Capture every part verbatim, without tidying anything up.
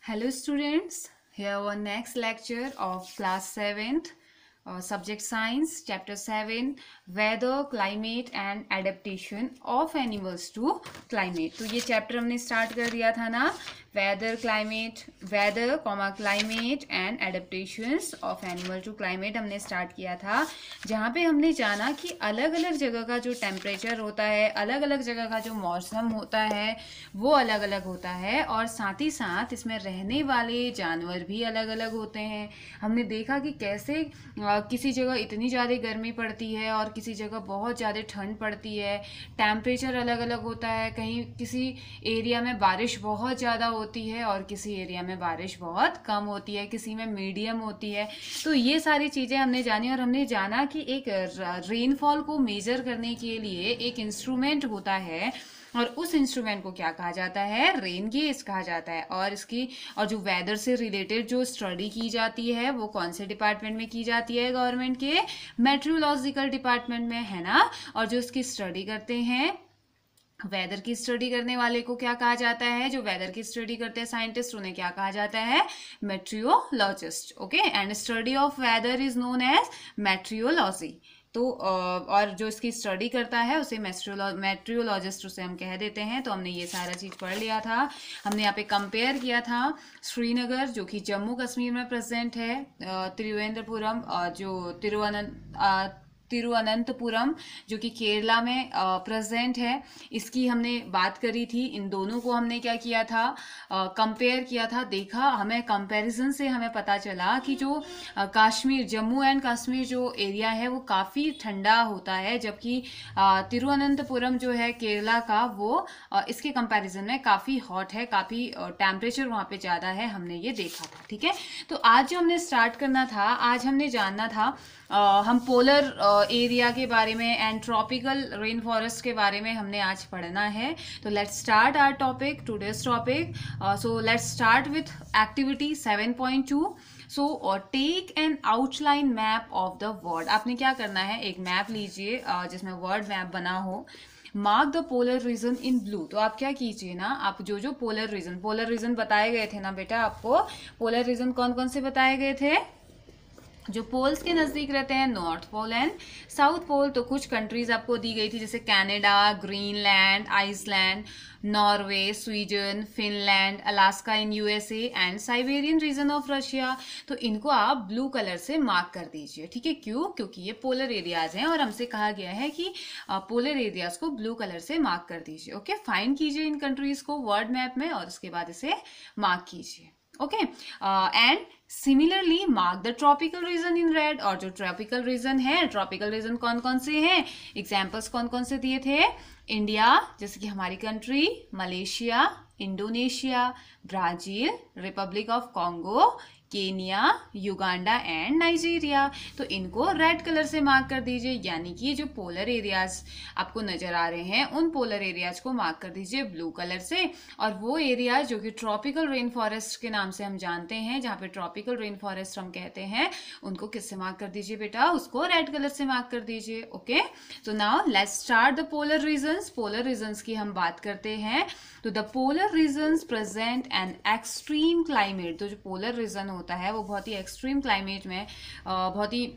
Hello students, here our next lecture of class seventh, uh, subject science, chapter seven, weather, climate and adaptation of animals to climate. तो ये chapter हमने start कर दिया था ना, weather climate weather comma climate and adaptations of animal to climate हमने start किया था, जहाँ पे हमने जाना कि अलग अलग जगह का जो टेम्परेचर होता है, अलग अलग जगह का जो मौसम होता है वो अलग अलग होता है, और साथ ही साथ इसमें रहने वाले जानवर भी अलग अलग होते हैं। हमने देखा कि कैसे आ, किसी जगह इतनी ज़्यादा गर्मी पड़ती है और किसी जगह बहुत ज़्यादा ठंड पड़ती है, टेम्परेचर अलग अलग होता है, कहीं किसी एरिया में बारिश बहुत ज़्यादा होती है और किसी एरिया में बारिश बहुत कम होती है, किसी में मीडियम होती है। तो ये सारी चीज़ें हमने जानी, और हमने जाना कि एक रेनफॉल को मेजर करने के लिए एक इंस्ट्रूमेंट होता है, और उस इंस्ट्रूमेंट को क्या कहा जाता है, रेन गेज कहा जाता है। और इसकी और जो वेदर से रिलेटेड जो स्टडी की जाती है वो कौन से डिपार्टमेंट में की जाती है, गवर्नमेंट के मेट्रोलॉजिकल डिपार्टमेंट में, है ना। और जो इसकी स्टडी करते हैं, वेदर की स्टडी करने वाले को क्या कहा जाता है, जो वेदर की स्टडी करते हैं साइंटिस्ट, उन्हें क्या कहा जाता है, meteorologist. Okay, and study of weather is known as meteorology. तो और जो इसकी स्टडी करता है उसे मेट्रियोलॉजिस्ट उसे हम कह देते हैं। तो हमने ये सारा चीज़ पढ़ लिया था। हमने यहाँ पे कंपेयर किया था श्रीनगर, जो कि जम्मू कश्मीर में प्रेजेंट है, त्रिवेंद्रपुरम जो तिरुवनंत तिरुवनंतपुरम जो कि केरला में प्रेजेंट है, इसकी हमने बात करी थी। इन दोनों को हमने क्या किया था, कंपेयर किया था, देखा, हमें कंपैरिजन से हमें पता चला कि जो कश्मीर जम्मू एंड कश्मीर जो एरिया है वो काफ़ी ठंडा होता है, जबकि तिरुवनंतपुरम जो है केरला का वो आ, इसके कंपैरिजन में काफ़ी हॉट है, काफ़ी टेम्परेचर वहाँ पे ज़्यादा है, हमने ये देखा था। ठीक है, तो आज जो हमने स्टार्ट करना था, आज हमने जानना था, Uh, हम पोलर एरिया uh, के बारे में एंड ट्रॉपिकल रेन फॉरेस्ट के बारे में हमने आज पढ़ना है। तो let's start our topic, today's topic. So let's start with activity seven point two. So take an outline map of the world. आपने क्या करना है, एक मैप लीजिए uh, जिसमें वर्ल्ड मैप बना हो। Mark the polar region in blue. तो आप क्या कीजिए ना, आप जो जो पोलर रीजन पोलर रीजन बताए गए थे ना बेटा, आपको पोलर रीजन कौन कौन से बताए गए थे, जो पोल्स के नज़दीक रहते हैं, north pole and south pole. तो कुछ कंट्रीज आपको दी गई थी, जैसे Canada, Greenland, Iceland, Norway, Sweden, Finland, Alaska in USA and Siberian region of Russia. तो इनको आप ब्लू कलर से मार्क कर दीजिए। ठीक है, क्यों, क्योंकि ये पोलर एरियाज हैं और हमसे कहा गया है कि पोलर एरियाज को ब्लू कलर से मार्क कर दीजिए। ओके, फाइंड कीजिए इन कंट्रीज को वर्ल्ड मैप में और उसके बाद इसे मार्क कीजिए। Okay, and similarly mark the tropical region in red. और जो ट्रॉपिकल रीजन है, ट्रॉपिकल रीजन कौन कौन से हैं, एग्जाम्पल्स कौन कौन से दिए थे, इंडिया जैसे कि हमारी country, Malaysia, Indonesia, Brazil, Republic of Congo, Kenya, Uganda and Nigeria. तो इनको रेड कलर से मार्क कर दीजिए, यानी कि जो पोलर एरियाज आपको नजर आ रहे हैं उन पोलर एरियाज को मार्क कर दीजिए ब्लू कलर से। और वो एरियाज जो कि ट्रॉपिकल रेन फॉरेस्ट के नाम से हम जानते हैं, जहाँ पे ट्रॉपिकल रेन फॉरेस्ट हम कहते हैं, उनको किससे मार्क कर दीजिए बेटा, उसको रेड कलर से मार्क कर दीजिए। ओके, तो now let's start the polar regions. Polar regions की हम बात करते हैं। तो the polar regions present an extreme climate. तो जो पोलर रीजन होता है वो बहुत ही एक्सट्रीम क्लाइमेट में, बहुत ही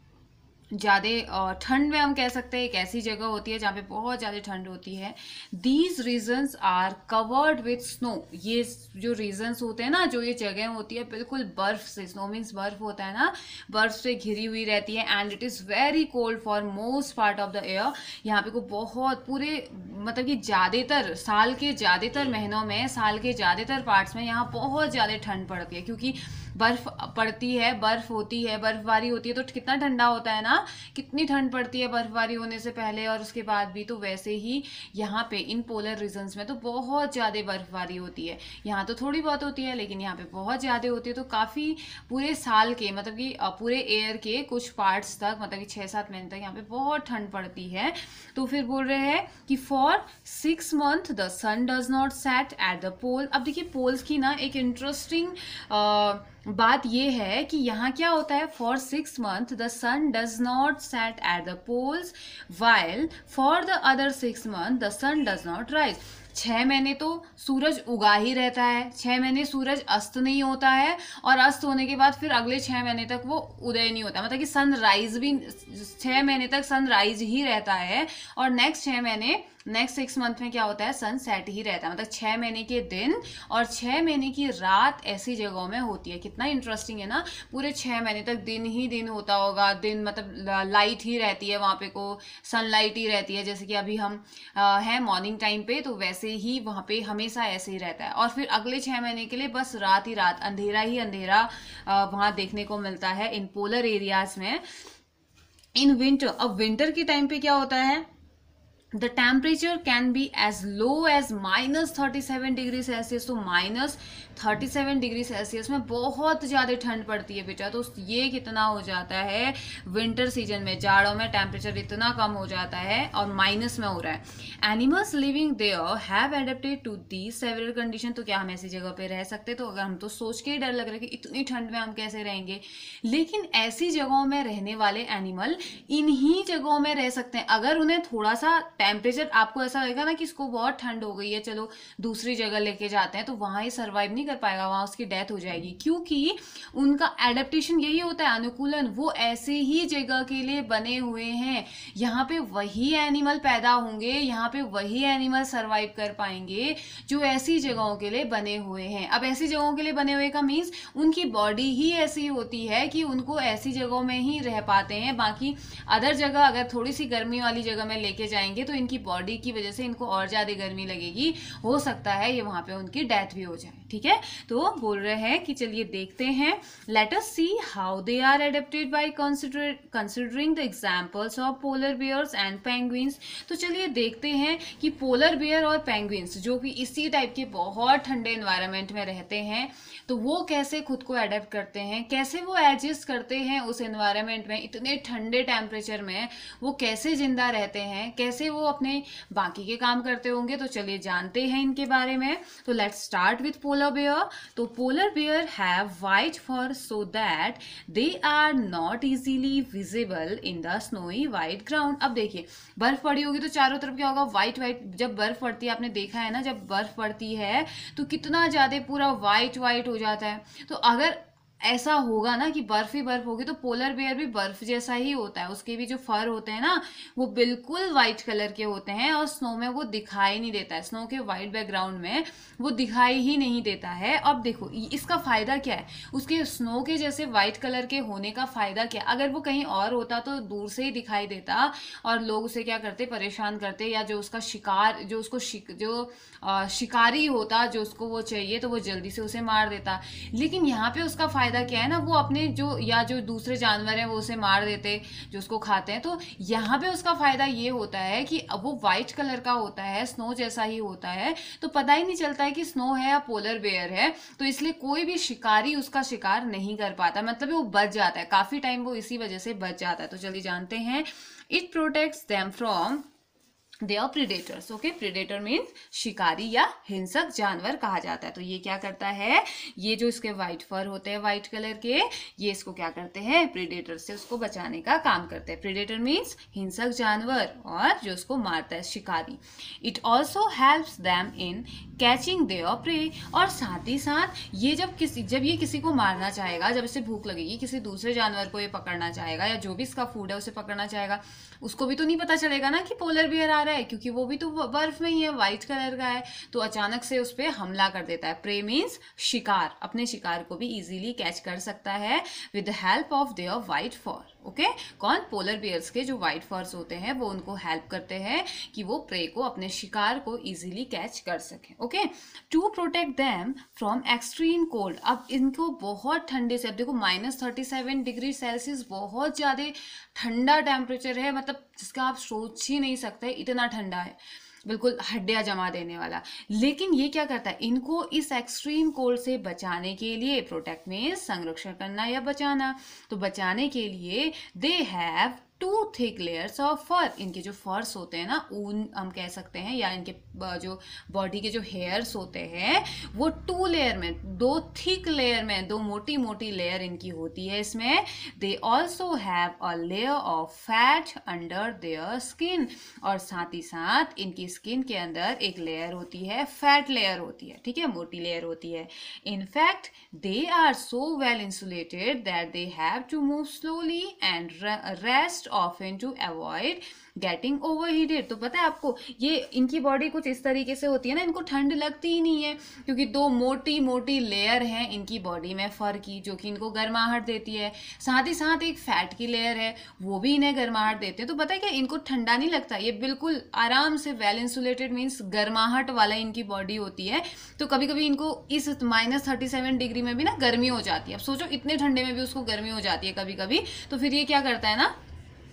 ज़्यादा ठंड में, हम कह सकते हैं एक ऐसी जगह होती है जहाँ पे बहुत ज़्यादा ठंड होती है। These regions are covered with snow. ये जो रीजन्स होते हैं ना, जो ये जगह होती है बिल्कुल बर्फ से, स्नो मीन्स बर्फ होता है ना, बर्फ से घिरी हुई रहती है। And it is very cold for most part of the year. यहाँ पे को बहुत पूरे मतलब कि ज़्यादातर साल के ज़्यादातर महीनों में, साल के ज़्यादातर पार्ट्स में यहाँ बहुत ज़्यादा ठंड पड़ती है, क्योंकि बर्फ पड़ती है, बर्फ होती है, बर्फबारी होती है। तो कितना ठंडा होता है ना, कितनी ठंड पड़ती है बर्फबारी होने से पहले और उसके बाद भी। तो वैसे ही यहाँ पे इन पोलर रीजन्स में तो बहुत ज़्यादा बर्फबारी होती है। यहाँ तो थोड़ी बहुत होती है, लेकिन यहाँ पे बहुत ज़्यादा होती है। तो काफ़ी पूरे साल के, मतलब कि पूरे ईयर के कुछ पार्ट्स तक, मतलब कि छः सात महीने तक यहाँ पे बहुत ठंड पड़ती है। तो फिर बोल रहे हैं कि for six month the sun does not set at the pole. अब देखिए पोल्स की ना एक इंटरेस्टिंग बात यह है कि यहाँ क्या होता है, for six month the sun does not set at the poles, while for the other six month the sun does not rise. छः महीने तो सूरज उगा ही रहता है, छः महीने सूरज अस्त नहीं होता है, और अस्त होने के बाद फिर अगले छः महीने तक वो उदय नहीं होता, मतलब कि सनराइज भी छः महीने तक सनराइज ही रहता है, और नेक्स्ट छः महीने नेक्स्ट सिक्स मंथ में क्या होता है, सन सेट ही रहता है। मतलब छः महीने के दिन और छः महीने की रात ऐसी जगहों में होती है। कितना इंटरेस्टिंग है ना, पूरे छः महीने तक दिन ही दिन होता होगा, दिन मतलब लाइट ही रहती है वहाँ पे, को सनलाइट ही रहती है, जैसे कि अभी हम आ, हैं मॉर्निंग टाइम पे, तो वैसे ही वहाँ पे हमेशा ऐसे ही रहता है। और फिर अगले छः महीने के लिए बस रात ही रात, अंधेरा ही अंधेरा वहाँ देखने को मिलता है इन पोलर एरियाज में। इन विंटर, अब विंटर के टाइम पे क्या होता है, the temperature can be as low as minus thirty seven degree Celsius. तो minus thirty seven degree Celsius में बहुत ज़्यादा ठंड पड़ती है बेटा। तो ये कितना हो जाता है विंटर सीजन में, जाड़ों में टेम्परेचर इतना कम हो जाता है और माइनस में हो रहा है। Animals living there have adapted to the several condition. तो क्या हम ऐसी जगह पे रह सकते? तो अगर हम तो सोच के ही डर लग रहा है कि इतनी ठंड में हम कैसे रहेंगे, लेकिन ऐसी जगहों में रहने वाले एनिमल इन्हीं जगहों में रह सकते हैं। अगर उन्हें थोड़ा सा टेम्परेचर, आपको ऐसा लगेगा ना कि इसको बहुत ठंड हो गई है, चलो दूसरी जगह लेके जाते हैं, तो वहां ही सर्वाइव नहीं कर पाएगा, वहां उसकी डेथ हो जाएगी, क्योंकि उनका एडेप्टेशन यही होता है, अनुकूलन। वो ऐसे ही जगह के लिए बने हुए हैं, यहाँ पे वही एनिमल पैदा होंगे, यहाँ पे वही एनिमल सर्वाइव कर पाएंगे जो ऐसी जगहों के लिए बने हुए हैं। अब ऐसी जगहों के लिए बने हुए का मीन्स उनकी बॉडी ही ऐसी होती है कि उनको ऐसी जगहों में ही रह पाते हैं। बाकी अदर जगह अगर थोड़ी सी गर्मी वाली जगह में लेके जाएंगे तो इनकी बॉडी की वजह से इनको और ज्यादा गर्मी लगेगी, हो सकता है ये वहां पे उनकी डेथ भी हो जाए। ठीक है, तो बोल रहे हैं कि चलिए देखते हैं, let us see how they are adapted by considering the examples of polar bears and penguins. तो चलिए देखते हैं कि पोलर बियर और पेंगुइन्स जो कि इसी टाइप के बहुत ठंडे एनवायरनमेंट में रहते हैं, तो वो कैसे खुद को एडेप्ट करते हैं, कैसे वो एडजस्ट करते हैं उस एनवायरनमेंट में, इतने ठंडे टेम्परेचर में वो कैसे जिंदा रहते हैं, कैसे वो अपने बाकी के काम करते होंगे। तो चलिए जानते हैं इनके बारे में। तो let's start with polar bear. तो polar bear have white fur so that they are not easily visible in the snowy white ground. अब देखिए बर्फ पड़ी होगी तो चारों तरफ क्या होगा, व्हाइट व्हाइट। जब बर्फ पड़ती है, आपने देखा है ना, जब बर्फ पड़ती है तो कितना ज्यादा पूरा व्हाइट व्हाइट हो जाता है। तो अगर ऐसा होगा ना कि बर्फ ही बर्फ होगी, तो पोलर बेयर भी बर्फ जैसा ही होता है, उसके भी जो फर होते हैं ना वो बिल्कुल व्हाइट कलर के होते हैं, और स्नो में वो दिखाई नहीं देता है, स्नो के व्हाइट बैकग्राउंड में वो दिखाई ही नहीं देता है। अब देखो इसका फायदा क्या है, उसके स्नो के जैसे व्हाइट कलर के होने का फायदा क्या, अगर वो कहीं और होता तो दूर से ही दिखाई देता और लोग उसे क्या करते, परेशान करते, या जो उसका शिकार, जो उसको शिक, जो आ, शिकारी होता, जो उसको वो चाहिए, तो वो जल्दी से उसे मार देता। लेकिन यहाँ पे उसका फायदा क्या है ना, वो अपने जो, या जो दूसरे जानवर हैं वो उसे मार देते जो उसको खाते हैं। तो यहाँ पे उसका फायदा ये होता है कि अब वो व्हाइट कलर का होता है, स्नो जैसा ही होता है, तो पता ही नहीं चलता है कि स्नो है या पोलर बेयर है, तो इसलिए कोई भी शिकारी उसका शिकार नहीं कर पाता, मतलब वो बच जाता है, काफी टाइम वो इसी वजह से बच जाता है। तो चलिए जानते हैं, it protects them from they are predators. Okay, predator means शिकारी या हिंसक जानवर कहा जाता है। तो ये क्या करता है, ये जो इसके व्हाइट फर होते हैं व्हाइट कलर के, ये इसको क्या करते हैं, प्रीडेटर से उसको बचाने का काम करते हैं। प्रीडेटर मीन्स हिंसक जानवर, और जो उसको मारता है शिकारी। It also helps them in catching their prey. और साथ ही साथ ये जब किसी जब ये किसी को मारना चाहेगा, जब इसे भूख लगेगी, किसी दूसरे जानवर को ये पकड़ना चाहेगा, या जो भी इसका फूड है उसे पकड़ना चाहेगा, उसको भी तो नहीं पता चलेगा ना कि पोलर बियर आ रहा है, क्योंकि वो भी तो बर्फ में ही है, व्हाइट कलर का है, तो अचानक से उस पर हमला कर देता है। प्रे मीन्स शिकार, अपने शिकार को भी इजीली कैच कर सकता है with the help of their white fur. Okay, कौन, पोलर बियर्स के जो व्हाइट फर्स होते हैं वो उनको हेल्प करते हैं कि वो प्रे को, अपने शिकार को इजीली कैच कर सकें। Okay, to protect them from extreme cold. अब इनको बहुत ठंडे से, अब देखो minus thirty seven degree Celsius बहुत ज्यादा ठंडा टेम्परेचर है, मतलब जिसका आप सोच ही नहीं सकते, इतना ठंडा है, बिल्कुल हड्डियां जमा देने वाला। लेकिन ये क्या करता है, इनको इस एक्सट्रीम कोल्ड से बचाने के लिए, प्रोटेक्ट में संरक्षण करना या बचाना, तो बचाने के लिए they have two thick layers of fur. इनके जो फर्स होते हैं ना, ऊन हम कह सकते हैं, या इनके जो बॉडी के जो हेयर्स होते हैं वो टू लेयर में, दो थिक लेयर में, दो मोटी मोटी लेयर इनकी होती है इसमें। They also have a layer of fat under their skin, और साथ ही साथ इनकी स्किन के अंदर एक लेयर होती है, फैट लेयर होती है, ठीक है, मोटी लेयर होती है। In fact they are so well insulated that they have to move slowly and rest often to avoid getting overheated. तो पता है आपको, ये इनकी बॉडी कुछ इस तरीके से होती है ना, इनको ठंड लगती ही नहीं है, क्योंकि दो मोटी मोटी लेयर हैं इनकी बॉडी में फर की, जो कि इनको गर्माहट देती है। साथ ही साथ एक फैट की लेयर है, वो भी इन्हें गर्माहट देते हैं। तो पता है क्या, इनको ठंडा नहीं लगता, ये बिल्कुल आराम से वेल इंसुलेटेड मीन्स गर्माहट वाला इनकी बॉडी होती है। तो कभी कभी इनको इस माइनस थर्टी सेवन डिग्री में भी ना गर्मी हो जाती है। अब सोचो, इतने ठंडे में भी उसको गर्मी हो जाती है कभी कभी, तो फिर ये क्या करता है ना,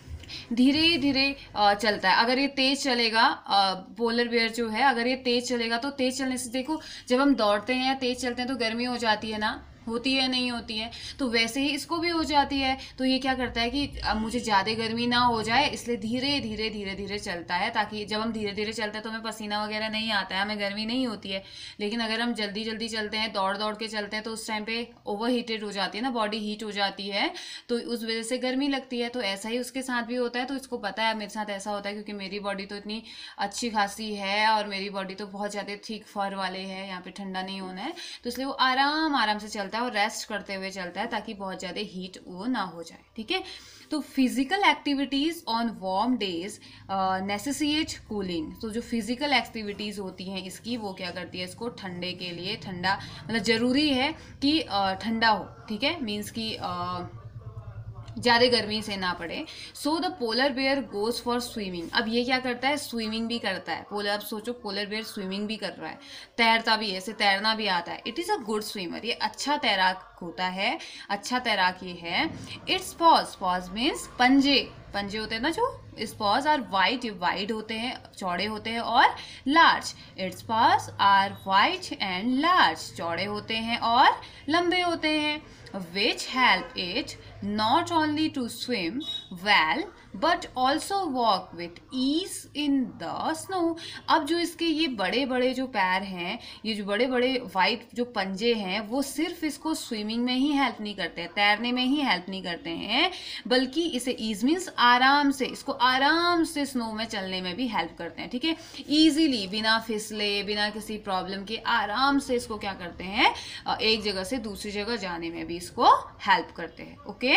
धीरे धीरे चलता है। अगर ये तेज चलेगा, पोलर बेयर जो है, अगर ये तेज चलेगा तो तेज चलने से देखो, जब हम दौड़ते हैं या तेज चलते हैं तो गर्मी हो जाती है ना, होती है नहीं होती है, तो वैसे ही इसको भी हो जाती है। तो ये क्या करता है कि अब मुझे ज़्यादा गर्मी ना हो जाए, इसलिए धीरे धीरे धीरे धीरे चलता है, ताकि जब हम धीरे धीरे चलते हैं तो हमें पसीना वगैरह नहीं आता है, हमें गर्मी नहीं होती है। लेकिन अगर हम जल्दी जल्दी चलते हैं, दौड़ दौड़ के चलते हैं, तो उस टाइम पे ओवर हीटेड हो जाती है ना, बॉडी हीट हो जाती है, तो उस वजह से गर्मी लगती है। तो ऐसा ही उसके साथ भी होता है। तो इसको पता है मेरे साथ ऐसा होता है, क्योंकि मेरी बॉडी तो इतनी अच्छी खासी है और मेरी बॉडी तो बहुत ज़्यादा थिक फर वाले है, यहाँ पे ठंडा नहीं होना है, तो इसलिए वो आराम आराम से चलता है और रेस्ट करते हुए चलता है, ताकि बहुत ज़्यादा हीट वो ना हो जाए, ठीक है। तो physical activities on warm days necessitate cooling. तो जो फिजिकल एक्टिविटीज़ होती हैं इसकी, वो क्या करती है, इसको ठंडे के लिए, ठंडा मतलब ज़रूरी है कि uh, ठंडा हो, ठीक है, मीन्स कि uh, ज़्यादा गर्मी से ना पड़े। So the polar bear goes for swimming. अब ये क्या करता है, स्विमिंग भी करता है। पोलर, अब सोचो पोलर बेयर स्विमिंग भी कर रहा है, तैरता भी है, इसे तैरना भी आता है। It is a good swimmer, ये अच्छा तैराक होता है, अच्छा तैराक ये है। इट्स पॉज, पॉज मीन्स पंजे, पंजे होते हैं ना जो, इस पॉज आर वाइड, वाइड होते हैं, चौड़े होते हैं, और large, its paws are wide and large, चौड़े होते हैं और लंबे होते हैं। which help it not only to swim well but also walk with ease in the snow। अब जो इसके ये बड़े बड़े जो पैर हैं, ये जो बड़े बड़े वाइट जो पंजे हैं, वो सिर्फ इसको स्विमिंग में ही हेल्प नहीं करते हैं, तैरने में ही हेल्प नहीं करते हैं, बल्कि इसे ईज मीन्स आराम से, इसको आराम से स्नो में चलने में भी हेल्प करते हैं, ठीक है। ईजीली, बिना फिसले, बिना किसी प्रॉब्लम के आराम से इसको क्या करते हैं, एक जगह से दूसरी जगह जाने में भी इसको हेल्प करते हैं, okay.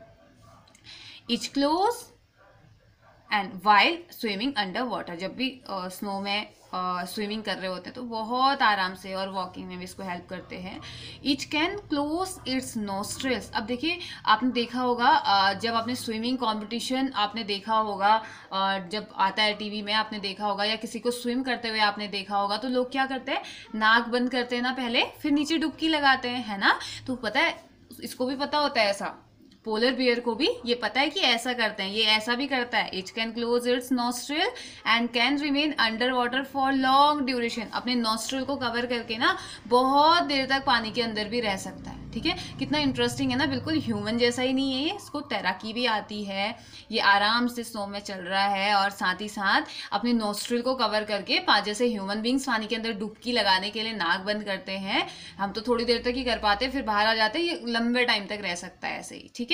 Each close and while swimming under water, जब भी स्नो uh, में स्विमिंग uh, कर रहे होते हैं तो बहुत आराम से, और वॉकिंग में भी इसको हेल्प करते हैं। It can close its nostrils. अब देखिए, आपने देखा होगा uh, जब आपने स्विमिंग कंपटीशन आपने देखा होगा, uh, जब आता है टीवी में आपने देखा होगा, या किसी को स्विम करते हुए आपने देखा होगा, तो लोग क्या करते हैं, नाक बंद करते हैं ना पहले, फिर नीचे डुबकी लगाते हैं, है ना। तो पता है, इसको भी पता होता है ऐसा, पोलर बियर को भी ये पता है कि ऐसा करते हैं, ये ऐसा भी करता है। It can close its nostril and can remain under water for long duration. अपने नॉस्ट्रिल को कवर करके ना बहुत देर तक पानी के अंदर भी रह सकता है, ठीक है। कितना इंटरेस्टिंग है ना, बिल्कुल ह्यूमन जैसा ही नहीं है ये, इसको तैराकी भी आती है, ये आराम से स्नो में चल रहा है, और साथ ही साथ अपने नॉस्ट्रिल को कवर करके, जैसे ह्यूमन बींग्स पानी के अंदर डुबकी लगाने के लिए नाक बंद करते हैं, हम तो थोड़ी देर तक ही कर पाते हैं, फिर बाहर आ जाते हैं, ये लंबे टाइम तक रह सकता है ऐसे ही, ठीक है।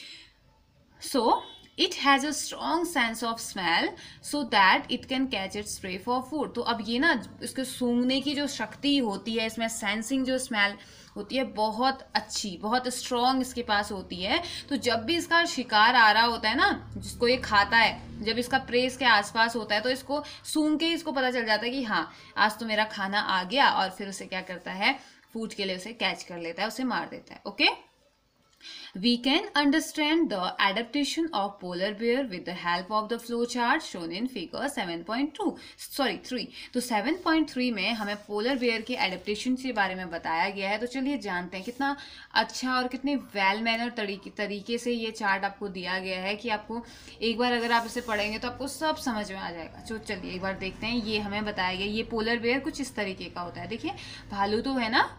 So it has a strong sense of smell so that it can catch its prey for food। तो अब ये ना, इसके सूंघने की जो शक्ति होती है इसमें, सेंसिंग जो स्मेल होती है बहुत अच्छी, बहुत स्ट्रॉन्ग इसके पास होती है। तो जब भी इसका शिकार आ रहा होता है ना, जिसको ये खाता है, जब इसका प्रे इसके आसपास होता है, तो इसको सूंघ के इसको पता चल जाता है कि हाँ, आज तो मेरा खाना आ गया, और फिर उसे क्या करता है, फूड के लिए उसे कैच कर लेता है, उसे मार देता है, okay. We can understand the adaptation of polar bear with the help of the flow chart shown in figure seven point two, sorry three। तो seven point three में हमें polar bear के adaptation के बारे में बताया गया है। तो चलिए जानते हैं कितना अच्छा और कितने वेल मैनर तरीके तरीके से ये चार्ट आपको दिया गया है, कि आपको एक बार अगर आप इसे पढ़ेंगे तो आपको सब समझ में आ जाएगा। तो चलिए एक बार देखते हैं, ये हमें बताया गया, ये पोलर बेयर कुछ इस तरीके का होता है। देखिए, भालू तो है ना,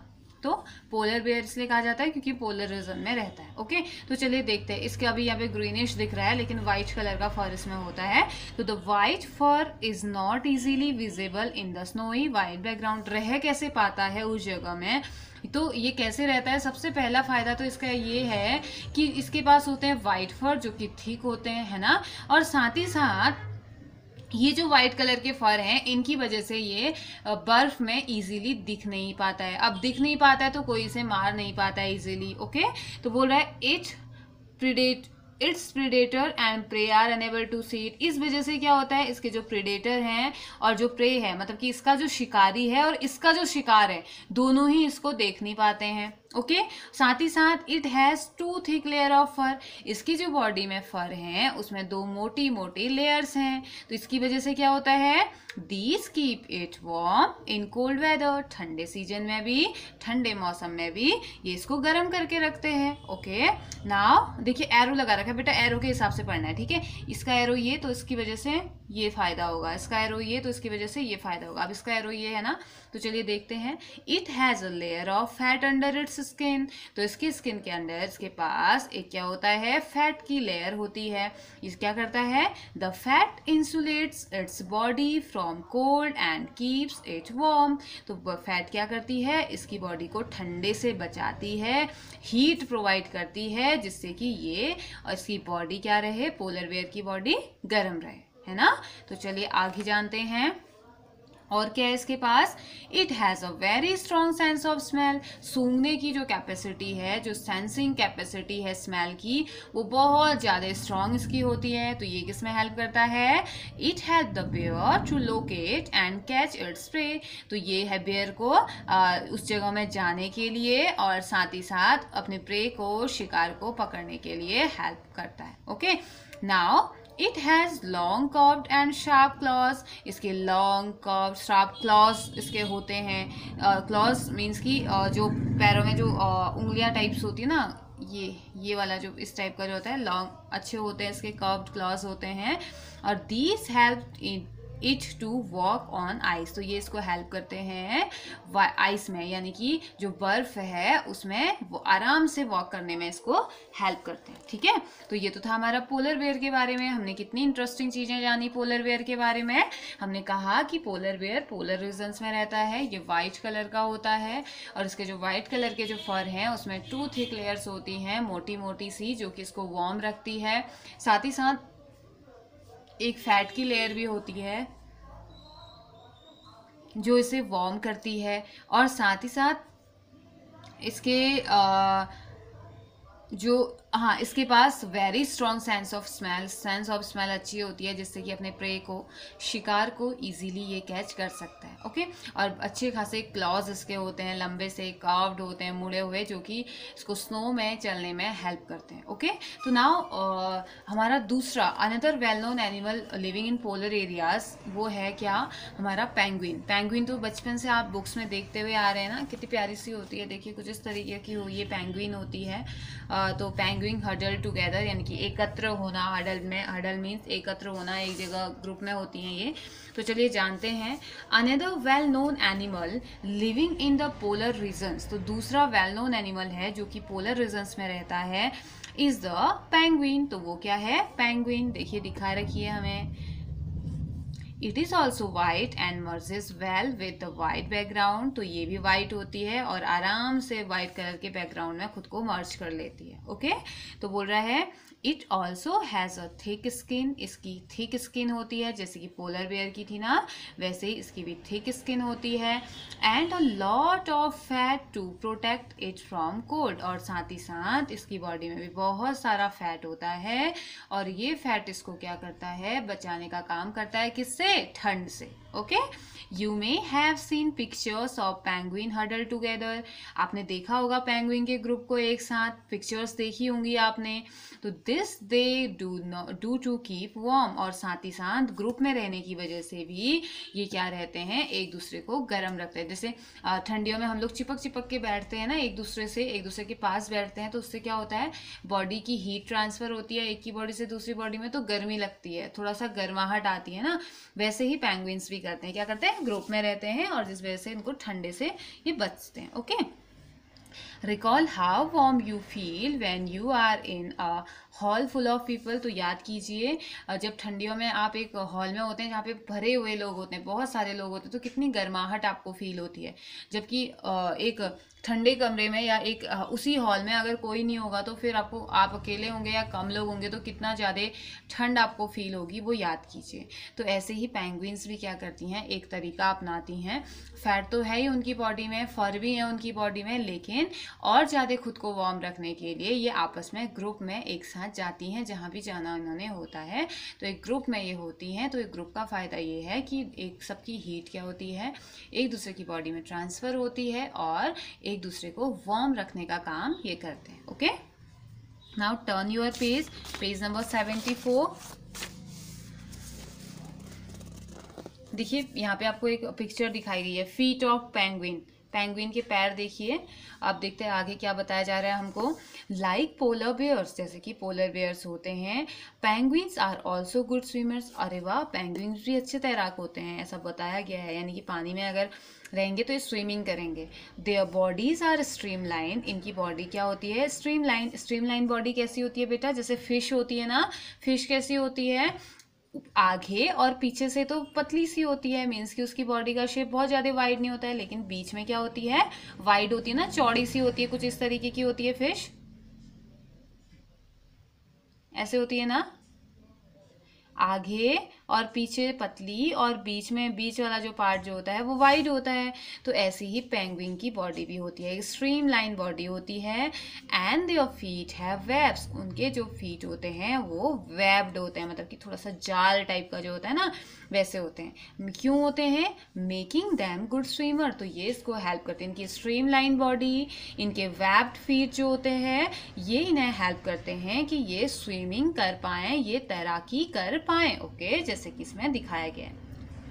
तो पोलर बेयर इसलिए कहा जाता है क्योंकि पोलर रीजन में रहता है। ओके, तो चलिए देखते हैं। इसके अभी यहाँ पे ग्रीनिश दिख रहा है लेकिन व्हाइट कलर का फर इसमें होता है। तो the white fur is not easily visible in the snowy white background. रह कैसे पाता है उस जगह में, तो ये कैसे रहता है? सबसे पहला फायदा तो इसका ये है कि इसके पास होते हैं वाइट फर जो कि थिक होते हैं, है ना, और साथ ही साथ ये जो व्हाइट कलर के फर हैं इनकी वजह से ये बर्फ में इजीली दिख नहीं पाता है। अब दिख नहीं पाता है तो कोई इसे मार नहीं पाता है इजीली। ओके, तो बोल रहा है it predate its predator and prey are unable to see it. इस वजह से क्या होता है, इसके जो प्रीडेटर हैं और जो प्रे है, मतलब कि इसका जो शिकारी है और इसका जो शिकार है, दोनों ही इसको देख नहीं पाते हैं। Okay okay? साथ ही साथ it has two thick layer of fur. इसकी जो बॉडी में फर है उसमें दो मोटी मोटी लेयर्स हैं। तो इसकी वजह से क्या होता है, these keep it warm in cold weather. ठंडे सीजन में भी, ठंडे मौसम में भी ये इसको गर्म करके रखते हैं। ओके, नाउ देखिए एरो लगा रखा है बेटा, एरो के हिसाब से पढ़ना है, ठीक है। इसका एरो ये, तो इसकी वजह से ये फायदा होगा, इसका एरो ये, तो इसकी वजह से ये फायदा होगा। अब इसका एरो ये है ना, तो चलिए देखते हैं। It has a layer of fat under its skin. तो इसकी स्किन के अंदर इसके पास एक क्या होता है, फैट की लेयर होती है। इस क्या करता है, the fat insulates its body from cold and keeps it warm. तो फैट क्या करती है, इसकी बॉडी को ठंडे से बचाती है, हीट प्रोवाइड करती है, जिससे कि ये और इसकी बॉडी क्या रहे, पोलर बेयर की बॉडी गर्म रहे, है ना। तो चलिए आगे जानते हैं और क्या है इसके पास। It has a very strong sense of smell. सूंघने की जो कैपेसिटी है, जो सेंसिंग कैपेसिटी है स्मेल की, वो बहुत ज़्यादा स्ट्रॉन्ग इसकी होती है। तो ये किस में हेल्प करता है, it help the bear to locate and catch its prey. तो ये है बेयर को आ, उस जगह में जाने के लिए और साथ ही साथ अपने प्रे को, शिकार को पकड़ने के लिए हेल्प करता है। Okay, now it has long curved and sharp claws. इसके लॉन्ग कर्व्ड शार्प क्लॉज इसके होते हैं। क्लॉज मीन्स की uh, जो पैरों में जो uh, उंगलियां टाइप्स होती है ना, ये ये वाला जो इस टाइप का जो होता है, लॉन्ग अच्छे होते हैं, इसके कर्व्ड क्लॉज होते हैं। और these help in it to walk on ice. तो ये इसको हेल्प करते हैं आइस में, यानी कि जो बर्फ है उसमें वो आराम से वॉक करने में इसको हेल्प करते हैं। ठीक है, तो ये तो था हमारा पोलर बेयर के बारे में। हमने कितनी इंटरेस्टिंग चीजें जानी पोलर बेयर के बारे में। हमने कहा कि पोलर बेयर पोलर रीजन्स में रहता है, ये व्हाइट कलर का होता है और इसके जो व्हाइट कलर के जो फर हैं उसमें टू थिक लेयर्स होती हैं, मोटी मोटी सी, जो कि इसको वार्म रखती है। साथ ही साथ एक फैट की लेयर भी होती है जो इसे वार्म करती है। और साथ ही साथ इसके आ, जो हाँ इसके पास very strong sense of smell, sense of smell अच्छी होती है, जिससे कि अपने प्रे को, शिकार को इजीली ये कैच कर सकता है। ओके, और अच्छे खासे क्लॉज इसके होते हैं, लंबे से कर्व्ड होते हैं, मुड़े हुए, जो कि इसको स्नो में चलने में हेल्प करते हैं। ओके, तो नाउ हमारा दूसरा another well known animal living in polar areas, वो है क्या, हमारा पेंगुइन। पेंगुइन तो बचपन से आप बुक्स में देखते हुए आ रहे हैं ना, कितनी प्यारी सी होती है, देखिए कुछ इस तरीके की हो, ये पेंगुइन होती है। uh, तो पेंगुइन हडल टुगेदर, यानी कि एकत्र होना, हडल में, हडल मीन्स एकत्र होना, एक जगह ग्रुप में होती हैं ये। तो चलिए जानते हैं another well known animal living in the polar regions. तो दूसरा वेल नोन एनिमल है जो कि पोलर रीजन्स में रहता है, इज द पेंगुइन। तो वो क्या है, पेंगुइन। देखिए दिखा रखिए हमें, it is also white and merges well with the white background. तो ये भी वाइट होती है और आराम से वाइट कलर के बैकग्राउंड में खुद को मर्ज कर लेती है। ओके, तो बोल रहा है it also has a thick skin. इसकी थिक स्किन होती है, जैसे कि पोलर बेयर की थी ना, वैसे ही इसकी भी थिक स्किन होती है। And a lot of fat to protect it from cold. और साथ ही साथ इसकी बॉडी में भी बहुत सारा फैट होता है और ये फैट इसको क्या करता है, बचाने का काम करता है, किससे, ठंड से। Okay, you may have seen pictures of penguin huddle together. आपने देखा होगा पेंगुइन के ग्रुप को एक साथ, पिक्चर्स देखी होंगी आपने। तो this they do do to keep warm. और साथ ही साथ ग्रुप में रहने की वजह से भी ये क्या रहते हैं, एक दूसरे को गर्म रखते हैं। जैसे ठंडियों में हम लोग चिपक चिपक के बैठते हैं ना, एक दूसरे से, एक दूसरे के पास बैठते हैं, तो उससे क्या होता है, बॉडी की हीट ट्रांसफर होती है एक की बॉडी से दूसरी बॉडी में, तो गर्मी लगती है, थोड़ा सा गर्माहट आती है ना। वैसे ही पेंगुइन्स भी करते हैं, क्या करते हैं, ग्रुप में रहते हैं और जिस वजह से इनको ठंडे से ये बचते हैं। Okay, recall how warm you feel when you are in a hall full of people. तो याद कीजिए जब ठंडियों में आप एक हॉल में होते हैं जहाँ पे भरे हुए लोग होते हैं, बहुत सारे लोग होते हैं, तो कितनी गर्माहट आपको फील होती है। जबकि एक ठंडे कमरे में या एक उसी हॉल में अगर कोई नहीं होगा तो फिर आपको, आप अकेले होंगे या कम लोग होंगे तो कितना ज़्यादा ठंड आपको फील होगी, वो याद कीजिए। तो ऐसे ही पेंगुइन्स भी क्या करती हैं, एक तरीका अपनाती हैं। फैट तो है ही उनकी बॉडी में, फर भी है उनकी बॉडी में, लेकिन और ज़्यादा खुद को वार्म रखने के लिए ये आपस में ग्रुप में एक साथ जाती हैं जहाँ भी जाना उन्होंने होता है। तो एक ग्रुप में ये होती हैं। तो एक ग्रुप का फ़ायदा ये है कि एक सबकी हीट क्या होती है, एक दूसरे की बॉडी में ट्रांसफ़र होती है और एक दूसरे को वार्म रखने का काम ये करते हैं। Okay, now turn your page, page number seventy four. देखिए यहाँ पे आपको एक पिक्चर दिखाई गई है, फीट ऑफ पेंगुइन। पेंगुइन के पैर देखिए। अब देखते हैं आगे क्या बताया जा रहा है हमको। लाइक पोलर बेयर्स, जैसे कि पोलर बेयर्स होते हैं, penguins are also good swimmers. अरे वाह, पेंगुइन्स भी अच्छे तैराक होते हैं, ऐसा बताया गया है। यानी कि पानी में अगर रहेंगे तो ये स्विमिंग करेंगे। देयर बॉडीज आर स्ट्रीमलाइन, इनकी बॉडी क्या होती है, स्ट्रीमलाइन। स्ट्रीमलाइन बॉडी कैसी होती है बेटा, जैसे फिश होती है ना, फिश कैसी होती है, आगे और पीछे से तो पतली सी होती है, मीन्स कि उसकी बॉडी का शेप बहुत ज़्यादा वाइड नहीं होता है, लेकिन बीच में क्या होती है, वाइड होती है ना, चौड़ी सी होती है, कुछ इस तरीके की होती है फिश, ऐसे होती है ना, आगे और पीछे पतली और बीच में, बीच वाला जो पार्ट जो होता है वो वाइड होता है। तो ऐसी ही पेंगुइन की बॉडी भी होती है, स्ट्रीम लाइन बॉडी होती है। And their feet have webs, उनके जो फीट होते हैं वो वेब्ड होते हैं, मतलब कि थोड़ा सा जाल टाइप का जो होता है ना, वैसे होते हैं। क्यों होते हैं, मेकिंग दैम गुड स्विमर। तो ये इसको हेल्प करते हैं, इनकी स्ट्रीम लाइन बॉडी, इनके वेब्ड फीट जो होते हैं, ये इन्हें हेल्प करते हैं कि ये स्विमिंग कर पाएं, ये तैराकी कर पाएं। ओके, जैसे कि इसमें दिखाया गया है।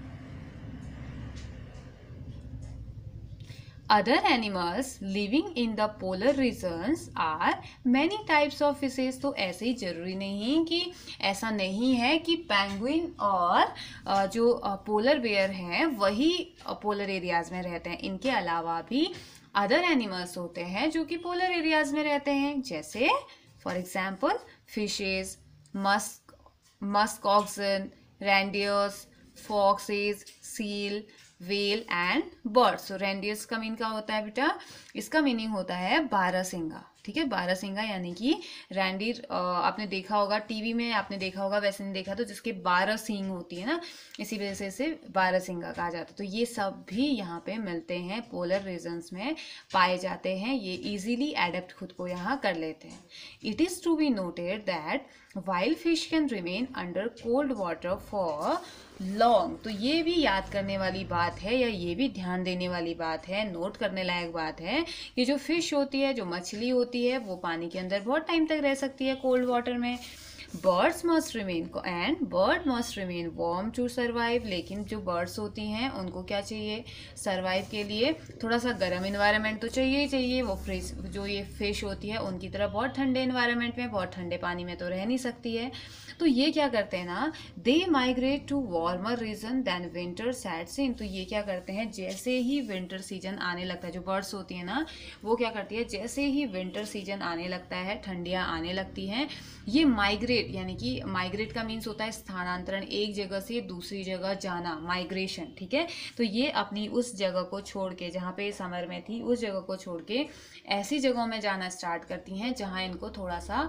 Other animals living in the polar regions are many types of fishes। तो ऐसे ही जरूरी नहीं कि, ऐसा नहीं है कि पेंगुइन और जो पोलर बेयर हैं वही पोलर एरियाज में रहते हैं। इनके अलावा भी अदर एनिमल्स होते हैं जो कि पोलर एरियाज में रहते हैं, जैसे for example fishes, musk musk oxen, reindeers, foxes, seal, whale and birds. So reindeers का मीन क्या होता है बेटा, इसका मीनिंग होता है बारहसिंगा। ठीक है, बारहसिंगा यानी कि रैंडीर, आपने देखा होगा टीवी में, आपने देखा होगा, वैसे नहीं देखा तो, जिसके बारह सींग होती है ना, इसी वजह से इसे बारहसिंगा कहा जाता है। तो ये सब भी यहाँ पे मिलते हैं, पोलर रीजन्स में पाए जाते हैं, ये इजीली एडेप्ट खुद को यहाँ कर लेते हैं। It is to be noted that wild fish can remain under cold water for long. तो ये भी याद करने वाली बात है, या ये भी ध्यान देने वाली बात है, नोट करने लायक बात है कि जो फिश होती है, जो मछली होती है, वो पानी के अंदर बहुत टाइम तक रह सकती है कोल्ड वाटर में। Birds must remain and bird must remain warm to survive. लेकिन जो बर्ड्स होती हैं उनको क्या चाहिए, सर्वाइव के लिए थोड़ा सा गर्म इन्वायरमेंट तो चाहिए ही चाहिए। वो फिश, जो ये फिश होती है, उनकी तरह बहुत ठंडे इन्वायरमेंट में, बहुत ठंडे पानी में तो रह नहीं सकती है। तो ये क्या करते हैं ना, they migrate to warmer region then winter sets in. तो ये क्या करते हैं, जैसे ही विंटर सीजन आने लगता है, जो बर्ड्स होती है ना, वो क्या करती है, जैसे ही विंटर सीजन आने लगता है, ठंडियाँ आने लगती हैं, ये माइग्रेट, यानी कि माइग्रेट का मीन्स होता है स्थानांतरण, एक जगह से दूसरी जगह जाना, माइग्रेशन। ठीक है, तो ये अपनी उस जगह को छोड़ के, जहाँ पे समर में थी, उस जगह को छोड़ के ऐसी जगहों में जाना स्टार्ट करती हैं जहाँ इनको थोड़ा सा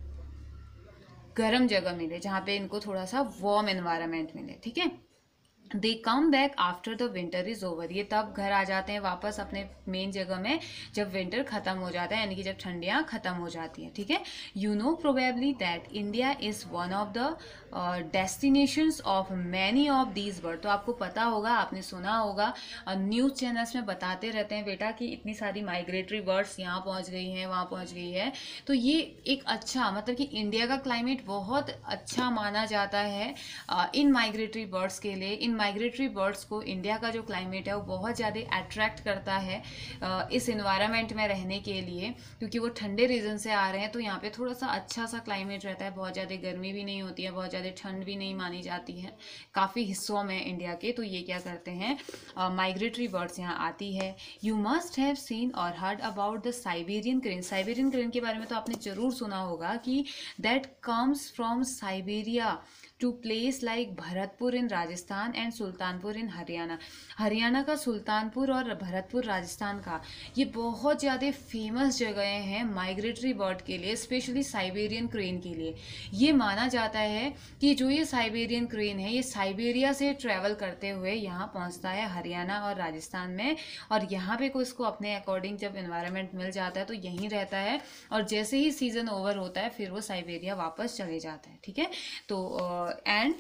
गर्म जगह मिले, जहाँ पे इनको थोड़ा सा वार्म एनवायरनमेंट मिले। ठीक है, they come back after the winter is over. ये तब घर आ जाते हैं वापस अपने मेन जगह में जब विंटर खत्म हो जाता है, यानी कि जब ठंडियाँ खत्म हो जाती हैं। ठीक है, you know probably that India is one of the destinations of many of these bird. तो आपको पता होगा, आपने सुना होगा, न्यूज़ चैनल्स में बताते रहते हैं बेटा कि इतनी सारी माइग्रेटरी बर्ड्स यहाँ पहुँच गई हैं, वहाँ पहुँच गई है। तो ये एक अच्छा, मतलब कि इंडिया का क्लाइमेट बहुत अच्छा माना जाता है इन माइग्रेटरी बर्ड्स के लिए, इन माइग्रेटरी बर्ड्स को इंडिया का जो क्लाइमेट है वो बहुत ज़्यादा अट्रैक्ट करता है इस इन्वायरमेंट में रहने के लिए, क्योंकि वो ठंडे रीजन से आ रहे हैं। तो यहाँ पे थोड़ा सा अच्छा सा क्लाइमेट रहता है, बहुत ज़्यादा गर्मी भी नहीं होती है, बहुत ज़्यादा ठंड भी नहीं मानी जाती है काफ़ी हिस्सों में इंडिया के। तो ये क्या करते हैं, माइग्रेटरी बर्ड्स यहाँ आती है। यू मस्ट हैव सीन और heard about the Siberian crane. Siberian crane के बारे में तो आपने जरूर सुना होगा कि that comes from Siberia to place like Bharatpur in Rajasthan and Sultanpur in Haryana. Haryana का सुल्तानपुर और भरतपुर राजस्थान का, ये बहुत ज़्यादा फेमस जगह हैं माइग्रेटरी बर्ड के लिए, स्पेशली साइबेरियन क्रेन के लिए। ये माना जाता है कि जो ये साइबेरियन क्रेन है ये साइबेरिया से ट्रैवल करते हुए यहाँ पहुँचता है हरियाणा और राजस्थान में, और यहाँ पे को इसको अपने अकॉर्डिंग जब एनवायरनमेंट मिल जाता है तो यहीं रहता है, और जैसे ही सीजन ओवर होता है फिर वो साइबेरिया वापस चले जाता है। ठीक है, तो and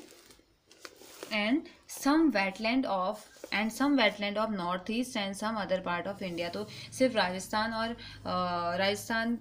and some wetland of and some wetland of northeast and some other part of India। तो सिर्फ राजस्थान और राजस्थान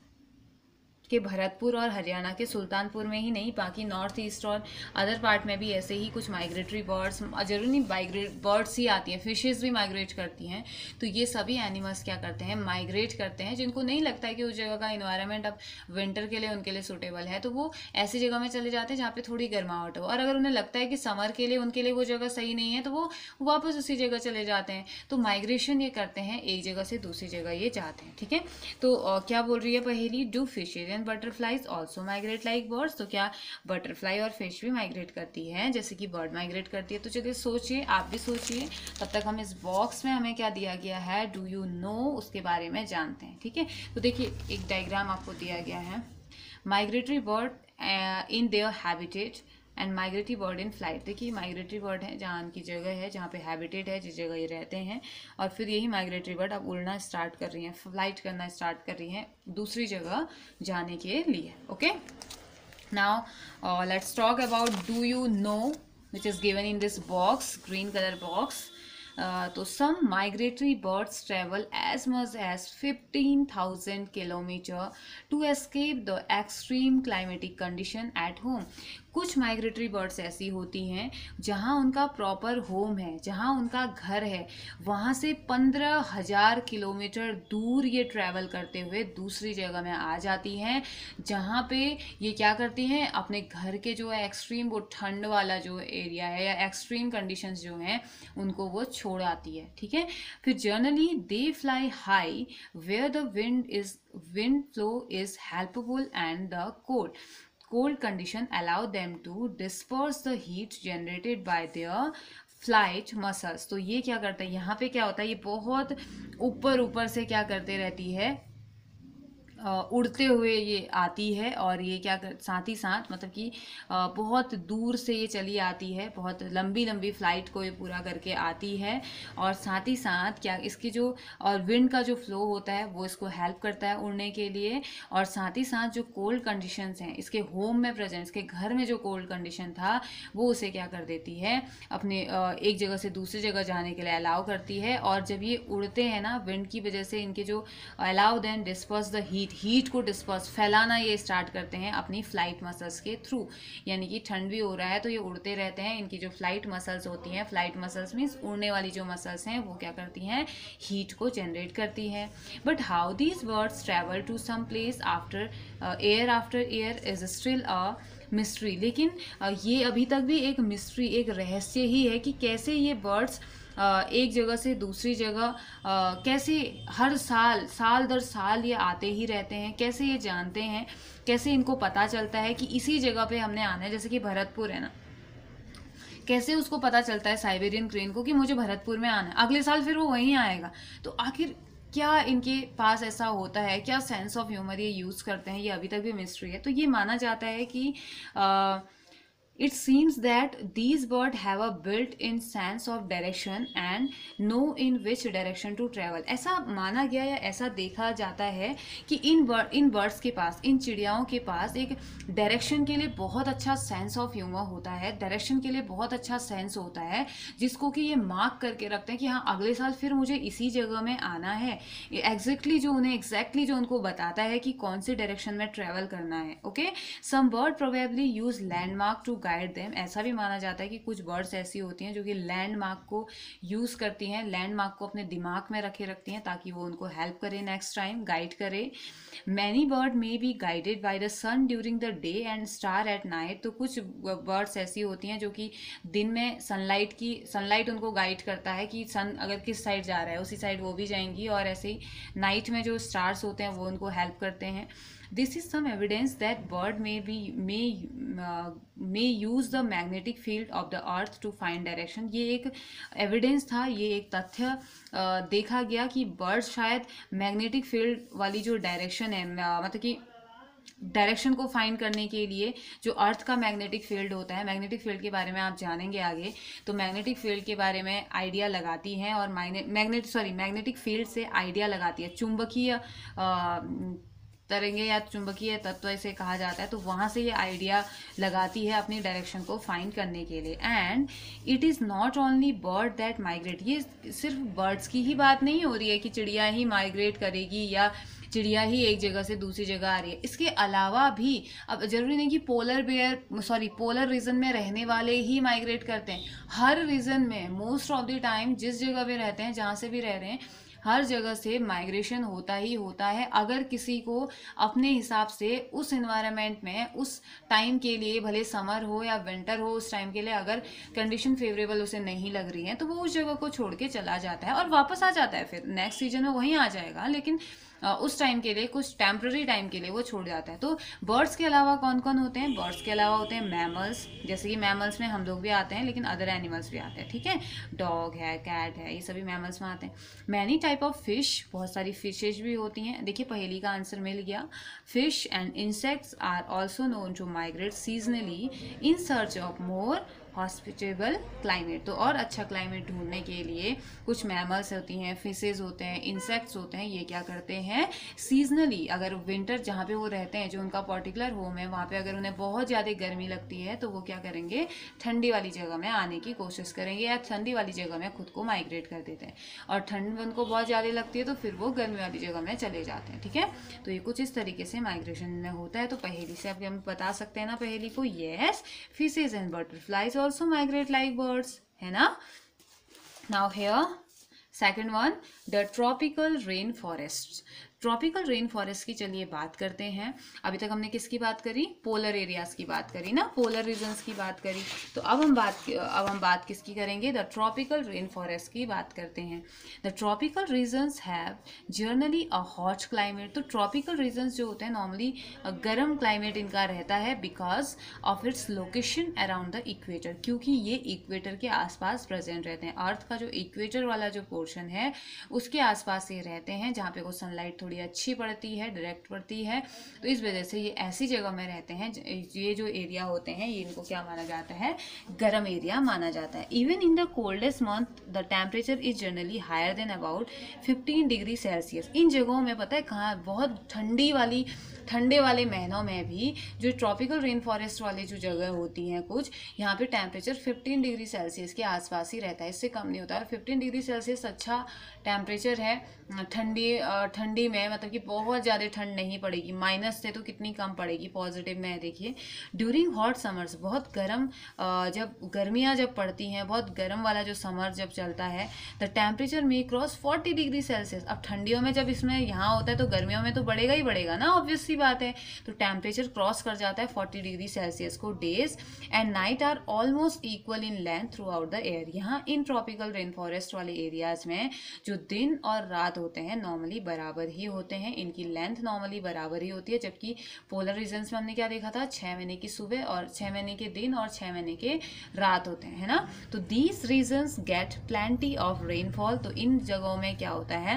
के भरतपुर और हरियाणा के सुल्तानपुर में ही नहीं, बाकी नॉर्थ ईस्ट और अदर पार्ट में भी ऐसे ही कुछ माइग्रेटरी बर्ड्स, जरूरी नहीं माइग्रेट बर्ड्स ही आती हैं, फिशेस भी माइग्रेट करती हैं। तो ये सभी एनिमल्स क्या करते हैं, माइग्रेट करते हैं। जिनको नहीं लगता है कि उस जगह का इन्वायरमेंट अब विंटर के लिए उनके लिए सूटेबल है, तो वो ऐसी जगह में चले जाते हैं जहाँ पे थोड़ी गर्माहट हो, और अगर उन्हें लगता है कि समर के लिए उनके लिए वो जगह सही नहीं है तो वो वापस उसी जगह चले जाते हैं। तो माइग्रेशन ये करते हैं, एक जगह से दूसरी जगह ये जाते हैं। ठीक है, तो क्या बोल रही है पहेली, do fishes butterflies also migrate like birds. तो क्या बटरफ्लाई और फिश भी माइग्रेट करती है जैसे कि बर्ड माइग्रेट करती है। तो चलिए सोचिए, आप भी सोचिए, तब तक हम इस बॉक्स में हमें क्या दिया गया है, डू यू नो, उसके बारे में जानते हैं। ठीक है, तो देखिए एक डायग्राम आपको दिया गया है, migratory bird in their habitat and migratory bird in flight. देखिए माइग्रेटरी बर्ड है जहाँ उनकी जगह है, जहाँ पे हैबिटेट है, जिस जगह ये रहते हैं, और फिर यही माइग्रेटरी बर्ड अब उड़ना स्टार्ट कर रही हैं, फ्लाइट करना स्टार्ट कर रही हैं दूसरी जगह जाने के लिए। Okay, now let's talk about do you know which is given in this box, green colour box. तो some migratory birds travel as much as fifteen thousand kilometre to escape the extreme climatic condition at home. कुछ migratory birds ऐसी होती हैं जहां उनका proper home है, जहां उनका घर है, वहां से पंद्रह हजार किलोमीटर दूर ये ट्रैवल करते हुए दूसरी जगह में आ जाती हैं, जहां पे ये क्या करती हैं, अपने घर के जो है एक्सट्रीम वो ठंड वाला जो एरिया है या एक्सट्रीम कंडीशंस जो हैं उनको वो छोड़ आती है। ठीक है, फिर generally they fly high where the wind is wind flow is helpful and the cold cold condition allow them to disperse the heat generated by their flight muscles। तो ये क्या करता है, यहाँ पे क्या होता है, ये बहुत ऊपर ऊपर से क्या करते रहती है, उड़ते हुए ये आती है, और ये क्या कर साथ ही साथ मतलब कि बहुत दूर से ये चली आती है, बहुत लंबी लंबी फ्लाइट को ये पूरा करके आती है, और साथ ही साथ क्या इसकी जो और विंड का जो फ्लो होता है वो इसको हेल्प करता है उड़ने के लिए, और साथ ही साथ जो कोल्ड कंडीशंस हैं इसके होम में प्रेजेंट, इसके घर में जो कोल्ड कंडीशन था वो उसे क्या कर देती है, अपने एक जगह से दूसरी जगह जाने के लिए अलाउ करती है। और जब ये उड़ते हैं ना, विंड की वजह से इनके जो allow then disperse the heat, heat को डिस्पर्स फैलाना ये स्टार्ट करते हैं अपनी फ्लाइट मसल्स के थ्रू। यानी कि ठंड भी हो रहा है तो ये उड़ते रहते हैं, इनकी जो फ्लाइट मसल्स होती हैं, फ्लाइट मसल्स मीन्स उड़ने वाली जो मसल्स हैं वो क्या करती हैं, हीट को जनरेट करती है। But how these birds travel to some place after year after year is still a mystery. लेकिन uh, ये अभी तक भी एक मिस्ट्री, एक रहस्य ही है कि कैसे ये बर्ड्स एक जगह से दूसरी जगह कैसे हर साल साल दर साल ये आते ही रहते हैं, कैसे ये जानते हैं, कैसे इनको पता चलता है कि इसी जगह पे हमने आना है। जैसे कि भरतपुर है ना, कैसे उसको पता चलता है साइबेरियन क्रेन को कि मुझे भरतपुर में आना है, अगले साल फिर वो वहीं आएगा। तो आखिर क्या इनके पास ऐसा होता है, क्या सेंस ऑफ ह्यूमर ये यूज़ करते हैं, ये अभी तक भी मिस्ट्री है। तो ये माना जाता है कि आ, It seems that these birds have a built-in sense of direction and know in which direction to travel। ऐसा माना गया या ऐसा देखा जाता है कि इन बर्ड इन बर्ड्स के पास, इन चिड़ियाओं के पास एक डायरेक्शन के लिए बहुत अच्छा सेंस ऑफ ह्यूमर होता है, डायरेक्शन के लिए बहुत अच्छा सेंस होता है, जिसको कि ये मार्क करके रखते हैं कि हाँ अगले साल फिर मुझे इसी जगह में आना है। एग्जैक्टली जो उन्हें एग्जैक्टली जो उनको बताता है कि कौन सी डायरेक्शन में ट्रेवल करना है। Okay, some bird probably use landmark to guide them. ऐसा भी माना जाता है कि कुछ बर्ड्स ऐसी होती हैं जो कि लैंडमार्क को यूज़ करती हैं, लैंडमार्क को अपने दिमाग में रखे रखती हैं ताकि वो उनको हेल्प करे, नेक्स्ट टाइम गाइड करे। Many bird may be guided by the sun during the day and star at night. तो कुछ बर्ड्स ऐसी होती हैं जो कि दिन में सनलाइट की सनलाइट उनको गाइड करता है कि सन अगर किस साइड जा रहा है उसी साइड वो भी जाएंगी, और ऐसे ही नाइट में जो स्टार्स होते हैं वो उनको हेल्प करते हैं। This is some evidence that bird may be may may use the magnetic field of the earth to find direction. ये एक एविडेंस था, ये एक तथ्य uh, देखा गया कि बर्ड शायद मैग्नेटिक फील्ड वाली जो डायरेक्शन है, uh, मतलब कि डायरेक्शन को फाइंड करने के लिए जो अर्थ का मैग्नेटिक फील्ड होता है, मैग्नेटिक फील्ड के बारे में आप जानेंगे आगे, तो मैग्नेटिक फील्ड के बारे में आइडिया लगाती हैं और मैग्नेट सॉरी मैग्नेटिक फील्ड से आइडिया लगाती है, चुंबकीय तरंगे या चुंबकीय तत्व इसे कहा जाता है, तो वहाँ से ये आइडिया लगाती है अपनी डायरेक्शन को फाइंड करने के लिए। And it is not only bird that migrate, ये सिर्फ बर्ड्स की ही बात नहीं हो रही है कि चिड़िया ही माइग्रेट करेगी या चिड़िया ही एक जगह से दूसरी जगह आ रही है। इसके अलावा भी अब जरूरी नहीं कि polar bear sorry polar region में रहने वाले ही माइग्रेट करते हैं, हर रीजन में मोस्ट ऑफ द टाइम जिस जगह पे रहते हैं, जहाँ से भी रह रहे हैं, हर जगह से माइग्रेशन होता ही होता है। अगर किसी को अपने हिसाब से उस इन्वायरमेंट में उस टाइम के लिए, भले समर हो या विंटर हो, उस टाइम के लिए अगर कंडीशन फेवरेबल उसे नहीं लग रही है तो वो उस जगह को छोड़ के चला जाता है और वापस आ जाता है, फिर नेक्स्ट सीजन में वहीं आ जाएगा, लेकिन उस टाइम के लिए, कुछ टेम्पररी टाइम के लिए वो छोड़ जाता है। तो बर्ड्स के अलावा कौन कौन होते हैं? बर्ड्स के अलावा होते हैं मैमल्स, जैसे कि मैमल्स में हम लोग भी आते हैं लेकिन अदर एनिमल्स भी आते हैं, ठीक है, डॉग है, कैट है, ये सभी मैमल्स में आते हैं। मैनी टाइप ऑफ फिश, बहुत सारी फिशेज भी होती हैं। देखिए पहेली का आंसर मिल गया। Fish and insects are also known to migrate seasonally in search of more hospitable climate. तो और अच्छा क्लाइमेट ढूंढने के लिए कुछ मैमल्स होती हैं, फिशेज होते हैं, इंसेक्ट्स होते हैं, ये क्या करते हैं सीजनली, अगर विंटर जहाँ पे वो रहते हैं, जो उनका पर्टिकुलर होम है, वहाँ पे अगर उन्हें बहुत ज़्यादा गर्मी लगती है तो वो क्या करेंगे, ठंडी वाली जगह में आने की कोशिश करेंगे या ठंडी वाली जगह में खुद को माइग्रेट कर देते हैं, और ठंड उनको बहुत ज़्यादा लगती है तो फिर वो गर्मी वाली जगह में चले जाते हैं, ठीक है। तो ये कुछ इस तरीके से माइग्रेशन में होता है। तो पहेली से अब हम बता सकते हैं ना पहेली को, yes fishes and butterflies also migrate like birds, है ना। Now here second one, the tropical rain forests। Tropical rain forest की चलिए बात करते हैं। अभी तक हमने किसकी बात करी, पोलर एरियाज की बात करी ना, पोलर रीजन्स की बात करी। तो अब हम बात अब हम बात किसकी करेंगे, द ट्रॉपिकल रेन फॉरेस्ट की बात करते हैं। The tropical regions have generally a hot climate. तो ट्रॉपिकल रीजन्स जो होते हैं नॉर्मली गर्म क्लाइमेट इनका रहता है because of its location around the equator, क्योंकि ये इक्वेटर के आसपास प्रेजेंट रहते हैं। अर्थ का जो इक्वेटर वाला जो पोर्शन है उसके आसपास ये रहते हैं, जहाँ पे वो सनलाइट थोड़ी अच्छी पड़ती है, डायरेक्ट पड़ती है, तो इस वजह से ये ऐसी जगह में रहते हैं। ये जो एरिया होते हैं ये इनको क्या माना जाता है, गर्म एरिया माना जाता है। Even in the coldest month the temperature is generally higher than about fifteen degree Celsius. इन जगहों में पता है कहाँ, बहुत ठंडी वाली ठंडे वाले महीनों में भी जो ट्रॉपिकल रेन फॉरेस्ट वाली जो जगह होती हैं कुछ, यहाँ पे टेम्परेचर फिफ्टीन डिग्री सेल्सियस के आसपास ही रहता है, इससे कम नहीं होता है। फिफ्टीन डिग्री सेल्सियस अच्छा टेम्परेचर है ठंडी ठंडी में, मतलब कि बहुत ज़्यादा ठंड नहीं पड़ेगी, माइनस से तो कितनी कम पड़ेगी, पॉजिटिव में देखिए। ड्यूरिंग हॉट समर्स, बहुत गर्म जब गर्मियाँ जब पड़ती हैं, बहुत गर्म वाला जो समर जब चलता है, the temperature may cross forty degree Celsius. अब ठंडियों में जब इसमें यहाँ होता है तो गर्मियों में तो बढ़ेगा ही बढ़ेगा ना, ऑब्वियस सी बात है। तो टेम्परेचर क्रॉस कर जाता है फोर्टी डिग्री सेल्सियस को। Days and night are almost equal in length throughout the year. यहाँ इन ट्रॉपिकल रेन फॉरेस्ट वाले एरियाज में जो दिन और रात होते हैं नॉर्मली बराबर ही होते हैं, इनकी लेंथ नॉर्मली बराबर ही होती है। जबकि पोलर रीजन्स में हमने क्या देखा था, छः महीने की सुबह और छः महीने के दिन और छः महीने के रात होते हैं, है ना। तो these regions get plenty of rainfall. तो इन जगहों में क्या होता है,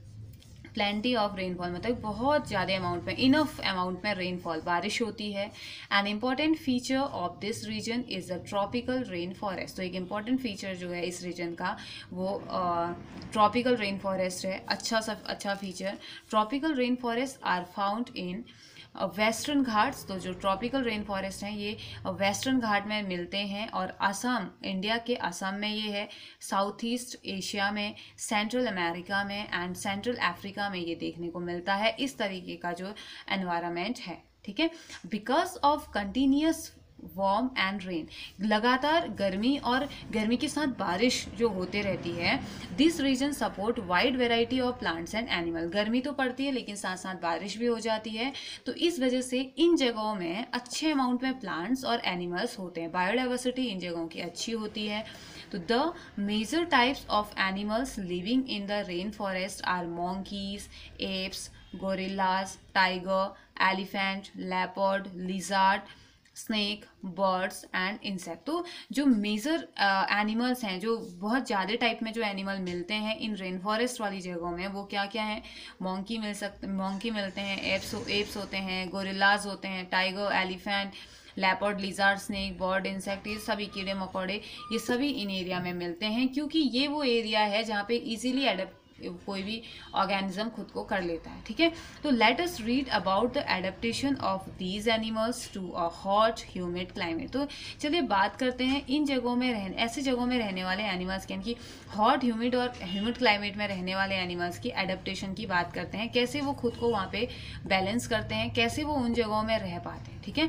प्लेंटी ऑफ रेनफॉल मतलब बहुत ज़्यादा अमाउंट में, इनफ अमाउंट में रेनफॉल, बारिश होती है। An important feature of this region is the tropical rain forest. तो एक इम्पॉर्टेंट फीचर जो है इस रीजन का वो ट्रॉपिकल रेन फॉरेस्ट है। अच्छा सा अच्छा feature, tropical rain forest are found in western Ghats. तो जो ट्रॉपिकल रेन फॉरेस्ट हैं ये वेस्टर्न घाट में मिलते हैं, और असम, इंडिया के असम में ये है, साउथ ईस्ट एशिया में, सेंट्रल अमेरिका में एंड सेंट्रल अफ्रीका में ये देखने को मिलता है। इस तरीके का जो एनवायरनमेंट है, ठीक है। Because of continuous warm and rain, लगातार गर्मी और गर्मी के साथ बारिश जो होते रहती है। This region support wide variety of plants and animal, गर्मी तो पड़ती है लेकिन साथ साथ बारिश भी हो जाती है, तो इस वजह से इन जगहों में अच्छे अमाउंट में प्लांट्स और एनिमल्स होते हैं, बायोडाइवर्सिटी इन जगहों की अच्छी होती है। तो the major types of animals living in the rain forest are monkeys, apes, gorillas, tiger, elephant, leopard, lizard, snake, birds and insect. तो जो मेजर एनिमल्स हैं, जो बहुत ज़्यादा टाइप में जो एनिमल मिलते हैं इन रेन फॉरेस्ट वाली जगहों में, वो क्या क्या हैं? मॉन्की मिल सकते मॉन्की मिलते हैं, एप्स एप्स होते हैं, गोरिल्लाज होते हैं, tiger, elephant, leopard, lizard, snake, bird, insect, ये सभी कीड़े मकोड़े, ये सभी इन एरिया में मिलते हैं, क्योंकि ये वो एरिया है जहाँ पे इजीली एडेप्ट कोई भी ऑर्गेनिज्म खुद को कर लेता है। ठीक है, तो let us read about the adaptation of these animals to a hot humid climate. तो चलिए बात करते हैं इन जगहों में रहने ऐसी जगहों में रहने वाले एनिमल्स की, यानी हॉट ह्यूमिड और ह्यूमिड क्लाइमेट में रहने वाले एनिमल्स की एडेप्टेशन की बात करते हैं, कैसे वो खुद को वहाँ पे बैलेंस करते हैं, कैसे वो उन जगहों में रह पाते हैं। ठीक है,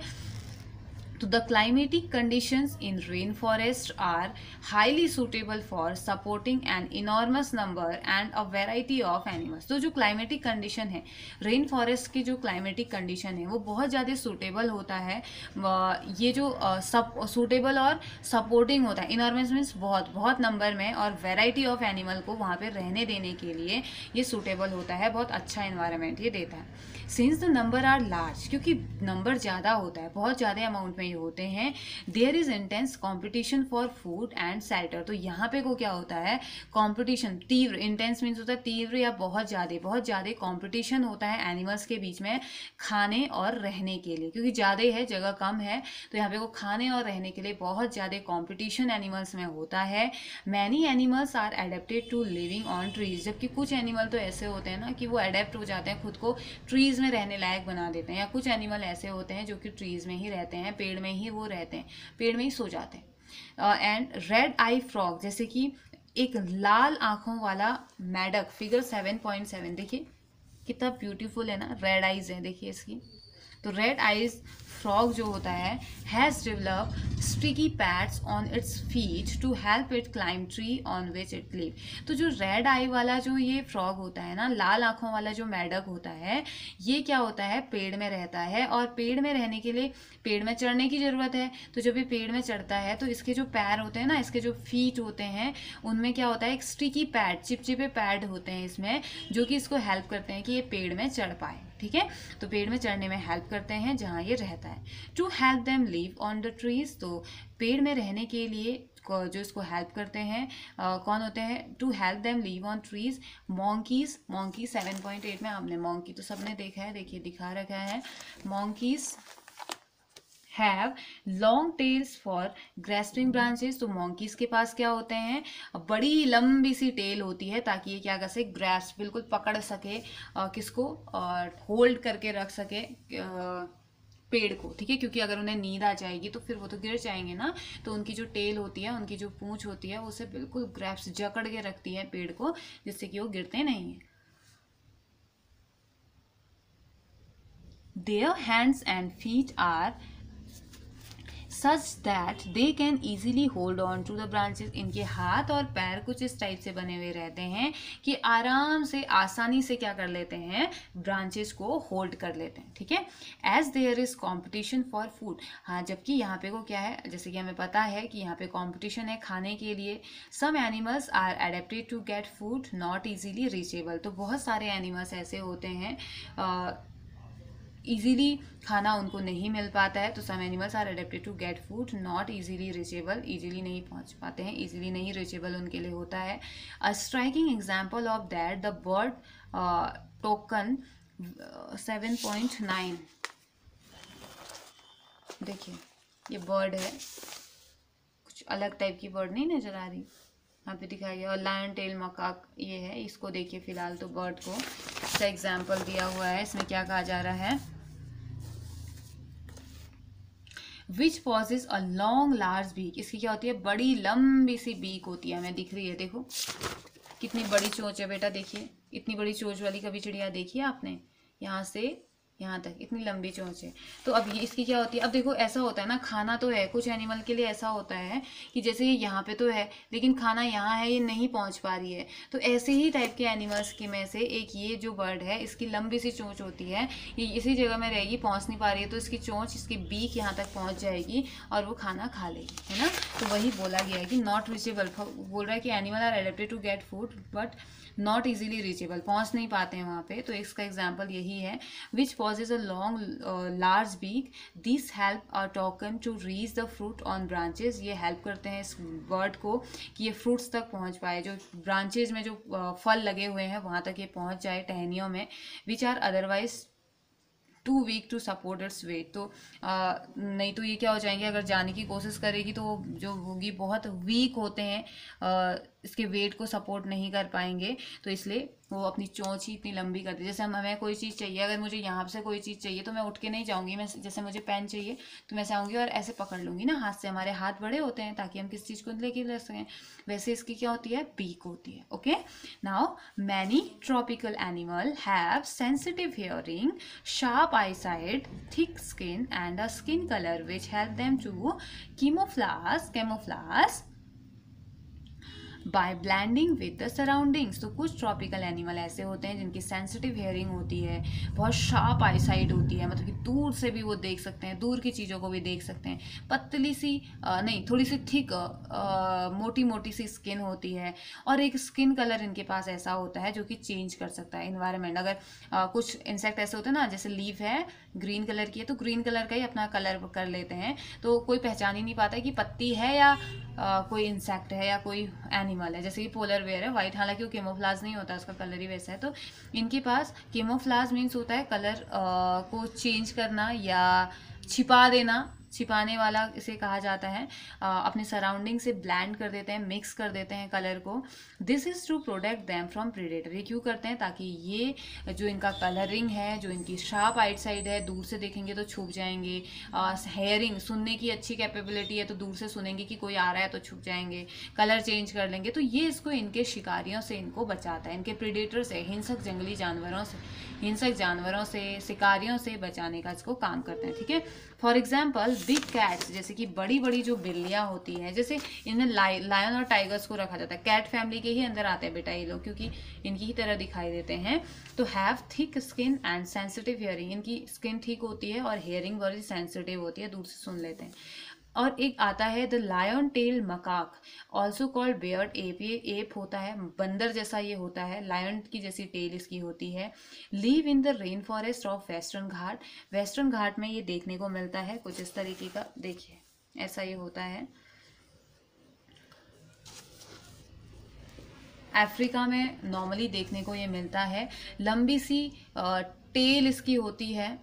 तो the climatic conditions in rainforest are highly suitable for supporting an enormous number and a variety of animals। तो जो climatic condition है, रेन फॉरेस्ट की जो climatic condition है वो बहुत ज़्यादा suitable होता है, ये जो सब suitable और supporting होता है, enormous means बहुत बहुत नंबर में, और variety of animal को वहाँ पे रहने देने के लिए ये suitable होता है, बहुत अच्छा environment ये देता है। Since the number are large, क्योंकि नंबर ज़्यादा होता है, बहुत ज़्यादा अमाउंट में ये होते हैं, there is intense competition for food and shelter. तो यहाँ पे को क्या होता है? कॉम्पिटिशन, तीव्र, इंटेंस मीन्स होता है तीव्र या बहुत ज़्यादा, बहुत ज़्यादा कॉम्पिटिशन होता है एनिमल्स के बीच में खाने और रहने के लिए, क्योंकि ज़्यादा है, जगह कम है, तो यहाँ पे को खाने और रहने के लिए बहुत ज़्यादा कॉम्पिटिशन एनिमल्स में होता है। Many animals are adapted to living on trees, जबकि कुछ एनिमल तो ऐसे होते हैं ना कि वो अडेप्ट हो जाते हैं, खुद को ट्रीज में रहने लायक बना देते हैं, या कुछ एनिमल ऐसे होते हैं जो कि ट्रीज में ही रहते हैं, पेड़ में ही वो रहते हैं, पेड़ में ही सो जाते हैं। एंड रेड आई फ्रॉग, जैसे कि एक लाल आंखों वाला मैडक, फिगर सेवन पॉइंट सेवन, देखिए कितना ब्यूटीफुल है ना, रेड आईज है, देखिए इसकी। तो रेड आइज फ्रॉग जो होता है has develop sticky pads on its feet to help it climb tree on which it live. तो जो रेड आई वाला जो ये फ्रॉग होता है ना, लाल आंखों वाला जो मैडक होता है, ये क्या होता है? पेड़ में रहता है, और पेड़ में रहने के लिए पेड़ में चढ़ने की ज़रूरत है। तो जब ये पेड़ में चढ़ता है तो इसके जो पैर होते हैं ना, इसके जो फीट होते हैं, उनमें क्या होता है? एक स्टिकी पैड, चिपचिपे पैड होते हैं इसमें, जो कि इसको हेल्प करते हैं कि ये पेड़ में चढ़ पाए। ठीक है, तो पेड़ में चढ़ने में हेल्प करते हैं जहाँ ये रहता है। To help them live on the trees, तो पेड़ में रहने के लिए जो इसको हेल्प करते हैं uh, कौन होते हैं? To help them live on trees monkeys. Monkey seven point eight में आपने मॉन्की तो सबने देखा है, देखिए दिखा रखा है। Monkeys have long tails for grasping branches. तो मॉन्कीज के पास क्या होते हैं? बड़ी लंबी सी टेल होती है, ताकि ये क्या कर सके? ग्रेस्प, बिल्कुल पकड़ सके, uh, किसको? और होल्ड करके रख सके uh, पेड़ को। ठीक है, क्योंकि अगर उन्हें नींद आ जाएगी तो फिर वो तो गिर जाएंगे ना, तो उनकी जो टेल होती है, उनकी जो पूंछ होती है, उसे बिल्कुल ग्रैप्स जकड़ के रखती है पेड़ को, जिससे कि वो गिरते नहीं है। Their hands and feet are such that they can easily hold on to the branches। इनके हाथ और पैर कुछ इस टाइप से बने हुए रहते हैं कि आराम से, आसानी से क्या कर लेते हैं? ब्रांचेस को होल्ड कर लेते हैं। ठीक है, as there is competition for food. हाँ, जबकि यहाँ पे को क्या है? जैसे कि हमें पता है कि यहाँ पे कॉम्पिटिशन है खाने के लिए। Some animals are adapted to get food not easily reachable. तो बहुत सारे एनिमल्स ऐसे होते हैं आ, इजीली खाना उनको नहीं मिल पाता है। तो some animals are adapted to get food not easily reachable, easily नहीं पहुंच पाते हैं, इजीली नहीं रीचेबल उनके लिए होता है। A striking example of that the bird toucan seven point nine. देखिए ये बर्ड है, कुछ अलग टाइप की बर्ड नहीं नजर आ रही, यहाँ पे दिखाया गया। और लायन टेल मकाक ये है, इसको देखिए फिलहाल तो बर्ड को इसका एग्जाम्पल दिया हुआ है। इसमें क्या कहा जा रहा है? Which possesses a long large beak. इसकी क्या होती है? बड़ी लंबी सी बीक होती है, हमें दिख रही है, देखो कितनी बड़ी चोंच है बेटा, देखिए इतनी बड़ी चोंच वाली कभी चिड़िया देखी है आपने? यहाँ से यहाँ तक इतनी लंबी चोंच है। तो अब ये इसकी क्या होती है, अब देखो ऐसा होता है ना, खाना तो है, कुछ एनिमल के लिए ऐसा होता है कि जैसे ये यहाँ पे तो है लेकिन खाना यहाँ है, ये नहीं पहुँच पा रही है। तो ऐसे ही टाइप के एनिमल्स की में से एक ये जो बर्ड है, इसकी लंबी सी चोंच होती है, ये इसी जगह में रहेगी, पहुँच नहीं पा रही है, तो इसकी चोंच, इसकी बीक यहाँ तक पहुँच जाएगी और वो खाना खा लेगी, है ना। तो वही बोला गया है कि नॉट रीचेबल, बोल रहा है कि animal are adapted to get food but not easily reachable, पहुंच नहीं पाते हैं वहाँ पे। तो इसका एग्जांपल यही है, which possesses a long large beak, this help a toucan to reach the fruit on branches, ये हेल्प करते हैं इस बर्ड को कि ये फ्रूट्स तक पहुँच पाए, जो ब्रांचेज में जो uh, फल लगे हुए हैं वहाँ तक ये पहुँच जाए, टहनियों में, which are otherwise too weak to support its weight. तो आ, नहीं तो ये क्या हो जाएंगे, अगर जाने की कोशिश करेगी तो जो होगी बहुत वीक होते हैं, आ, इसके वेट को सपोर्ट नहीं कर पाएंगे, तो इसलिए वो अपनी चोंच ही इतनी लंबी करती है। जैसे हम हमें कोई चीज़ चाहिए, अगर मुझे यहाँ से कोई चीज़ चाहिए तो मैं उठ के नहीं जाऊँगी, मैं जैसे मुझे पेन चाहिए तो मैं ऐसे आऊँगी और ऐसे पकड़ लूँगी ना हाथ से, हमारे हाथ बड़े होते हैं ताकि हम किस चीज़ को लेके ले सकें, वैसे इसकी क्या होती है, बीक होती है। Okay, now many tropical animal have sensitive hearing, sharp eyesight, thick skin and a skin color which help them to camouflage camouflage by blending with the surroundings. तो कुछ ट्रॉपिकल एनिमल ऐसे होते हैं जिनकी सेंसिटिव हेयरिंग होती है, बहुत sharp आई site होती है, मतलब कि दूर से भी वो देख सकते हैं, दूर की चीज़ों को भी देख सकते हैं, पतली सी आ, नहीं थोड़ी सी थिक मोटी मोटी सी स्किन होती है, और एक स्किन कलर इनके पास ऐसा होता है जो कि चेंज कर सकता है इन्वायरमेंट। अगर आ, कुछ इंसेक्ट ऐसे होते हैं ना, जैसे लीफ है ग्रीन कलर की है तो ग्रीन कलर का ही अपना कलर कर लेते हैं, तो कोई पहचान ही नहीं पाता है कि पत्ती है या आ, कोई इंसेक्ट है या कोई एनिमल है। जैसे कि पोलर बेयर है वाइट, हालांकि वो केमोफ्लाज नहीं होता, उसका कलर ही वैसा है। तो इनके पास केमोफ्लाज मीन्स होता है कलर को चेंज करना या छिपा देना, छिपाने वाला इसे कहा जाता है। आ, अपने सराउंडिंग से ब्लेंड कर देते हैं, मिक्स कर देते हैं कलर को। This is to protect them from predator. ये क्यों करते हैं, ताकि ये जो इनका कलरिंग है, जो इनकी शार्प आइट साइड है, दूर से देखेंगे तो छुप जाएंगे। हेयरिंग, सुनने की अच्छी कैपेबिलिटी है तो दूर से सुनेंगे कि कोई आ रहा है तो छुप जाएंगे, कलर चेंज कर लेंगे। तो ये इसको इनके शिकारियों से इनको बचाता है, इनके प्रेडेटर से, हिंसक जंगली जानवरों से, हिंसक जानवरों से, शिकारियों से बचाने का इसको काम करते हैं। ठीक है, फॉर एग्जाम्पल बिग कैट्स, जैसे कि बड़ी बड़ी जो बिल्लियाँ होती हैं, जैसे इन्हें लायन और टाइगर्स को रखा जाता है, कैट फैमिली के ही अंदर आते हैं बेटा ये लोग, क्योंकि इनकी ही तरह दिखाई देते हैं। तो have thick skin and sensitive hearing, इनकी स्किन ठीक होती है और हेयरिंग बड़ी सेंसिटिव होती है, दूर से सुन लेते हैं। और एक आता है the lion tail macaque, also called bearded ape. ये एप होता है, बंदर जैसा ये होता है, लायन की जैसी टेल इसकी होती है। Live in the rain forest of western Ghat, western Ghat में ये देखने को मिलता है कुछ इस तरीके का, देखिए ऐसा ये होता है। अफ्रीका में नॉर्मली देखने को ये मिलता है, लंबी सी टेल इसकी होती है।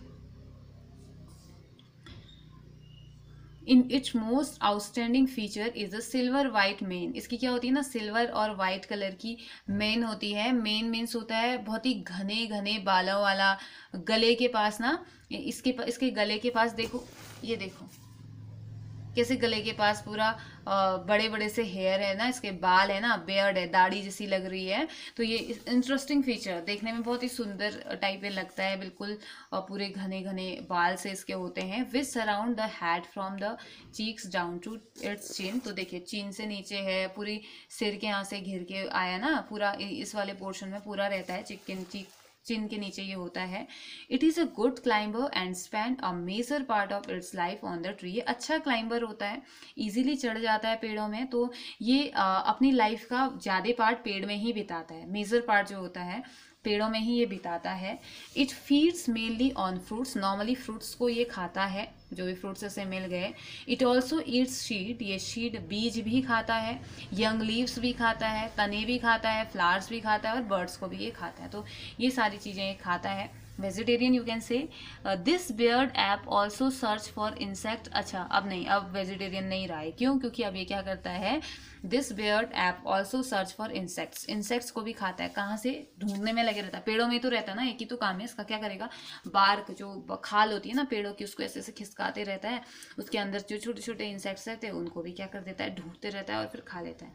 In its most outstanding feature is a silver white mane. इसकी क्या होती है ना, सिल्वर और वाइट कलर की मेन होती है। मेन मीन्स होता है बहुत ही घने घने बालों वाला, गले के पास ना, इसके इसके गले के पास देखो, ये देखो कैसे गले के पास पूरा बड़े बड़े से हेयर है ना, इसके बाल है ना, बेयर्ड है, दाढ़ी जैसी लग रही है। तो ये इंटरेस्टिंग फीचर, देखने में बहुत ही सुंदर टाइप में लगता है, बिल्कुल पूरे घने घने बाल से इसके होते हैं। Which surround the head from the cheeks down to its chin. तो देखिए चिन से नीचे है, पूरी सिर के यहाँ से घिर के आया ना, पूरा इस वाले पोर्शन में पूरा रहता है, चिकन चीक चिन के नीचे ये होता है। It is a good climber and spend a major part of its life on the tree. ये अच्छा क्लाइंबर होता है, इजीली चढ़ जाता है पेड़ों में, तो ये आ, अपनी लाइफ का ज़्यादा पार्ट पेड़ में ही बिताता है, मेजर पार्ट जो होता है पेड़ों में ही ये बिताता है। It feeds mainly on fruits, normally fruits को ये खाता है, जो भी फ्रूट्स से मिल गए। इट ऑल्सो ईट्स सीड, ये सीड बीज भी खाता है, यंग लीव्स भी खाता है, तने भी खाता है, फ्लावर्स भी खाता है और बर्ड्स को भी ये खाता है। तो ये सारी चीज़ें ये खाता है। Vegetarian you can say. This beard ape also search for insect. अच्छा अब नहीं, अब वेजिटेरियन नहीं रहा है, क्यों, क्योंकि अब ये क्या करता है, this beard ape also search for insects, insects को भी खाता है। कहाँ से, ढूंढने में लगे रहता है, पेड़ों में तो रहता है ना, एक ही तो काम है इसका। क्या करेगा, बार्क जो खाल होती है ना पेड़ों की, उसको ऐसे ऐसे खिसकाते रहता है, उसके अंदर जो छोटे छोटे इंसेक्ट्स रहते हैं उनको भी क्या कर देता है, ढूंढते रहता है और फिर खा लेता है।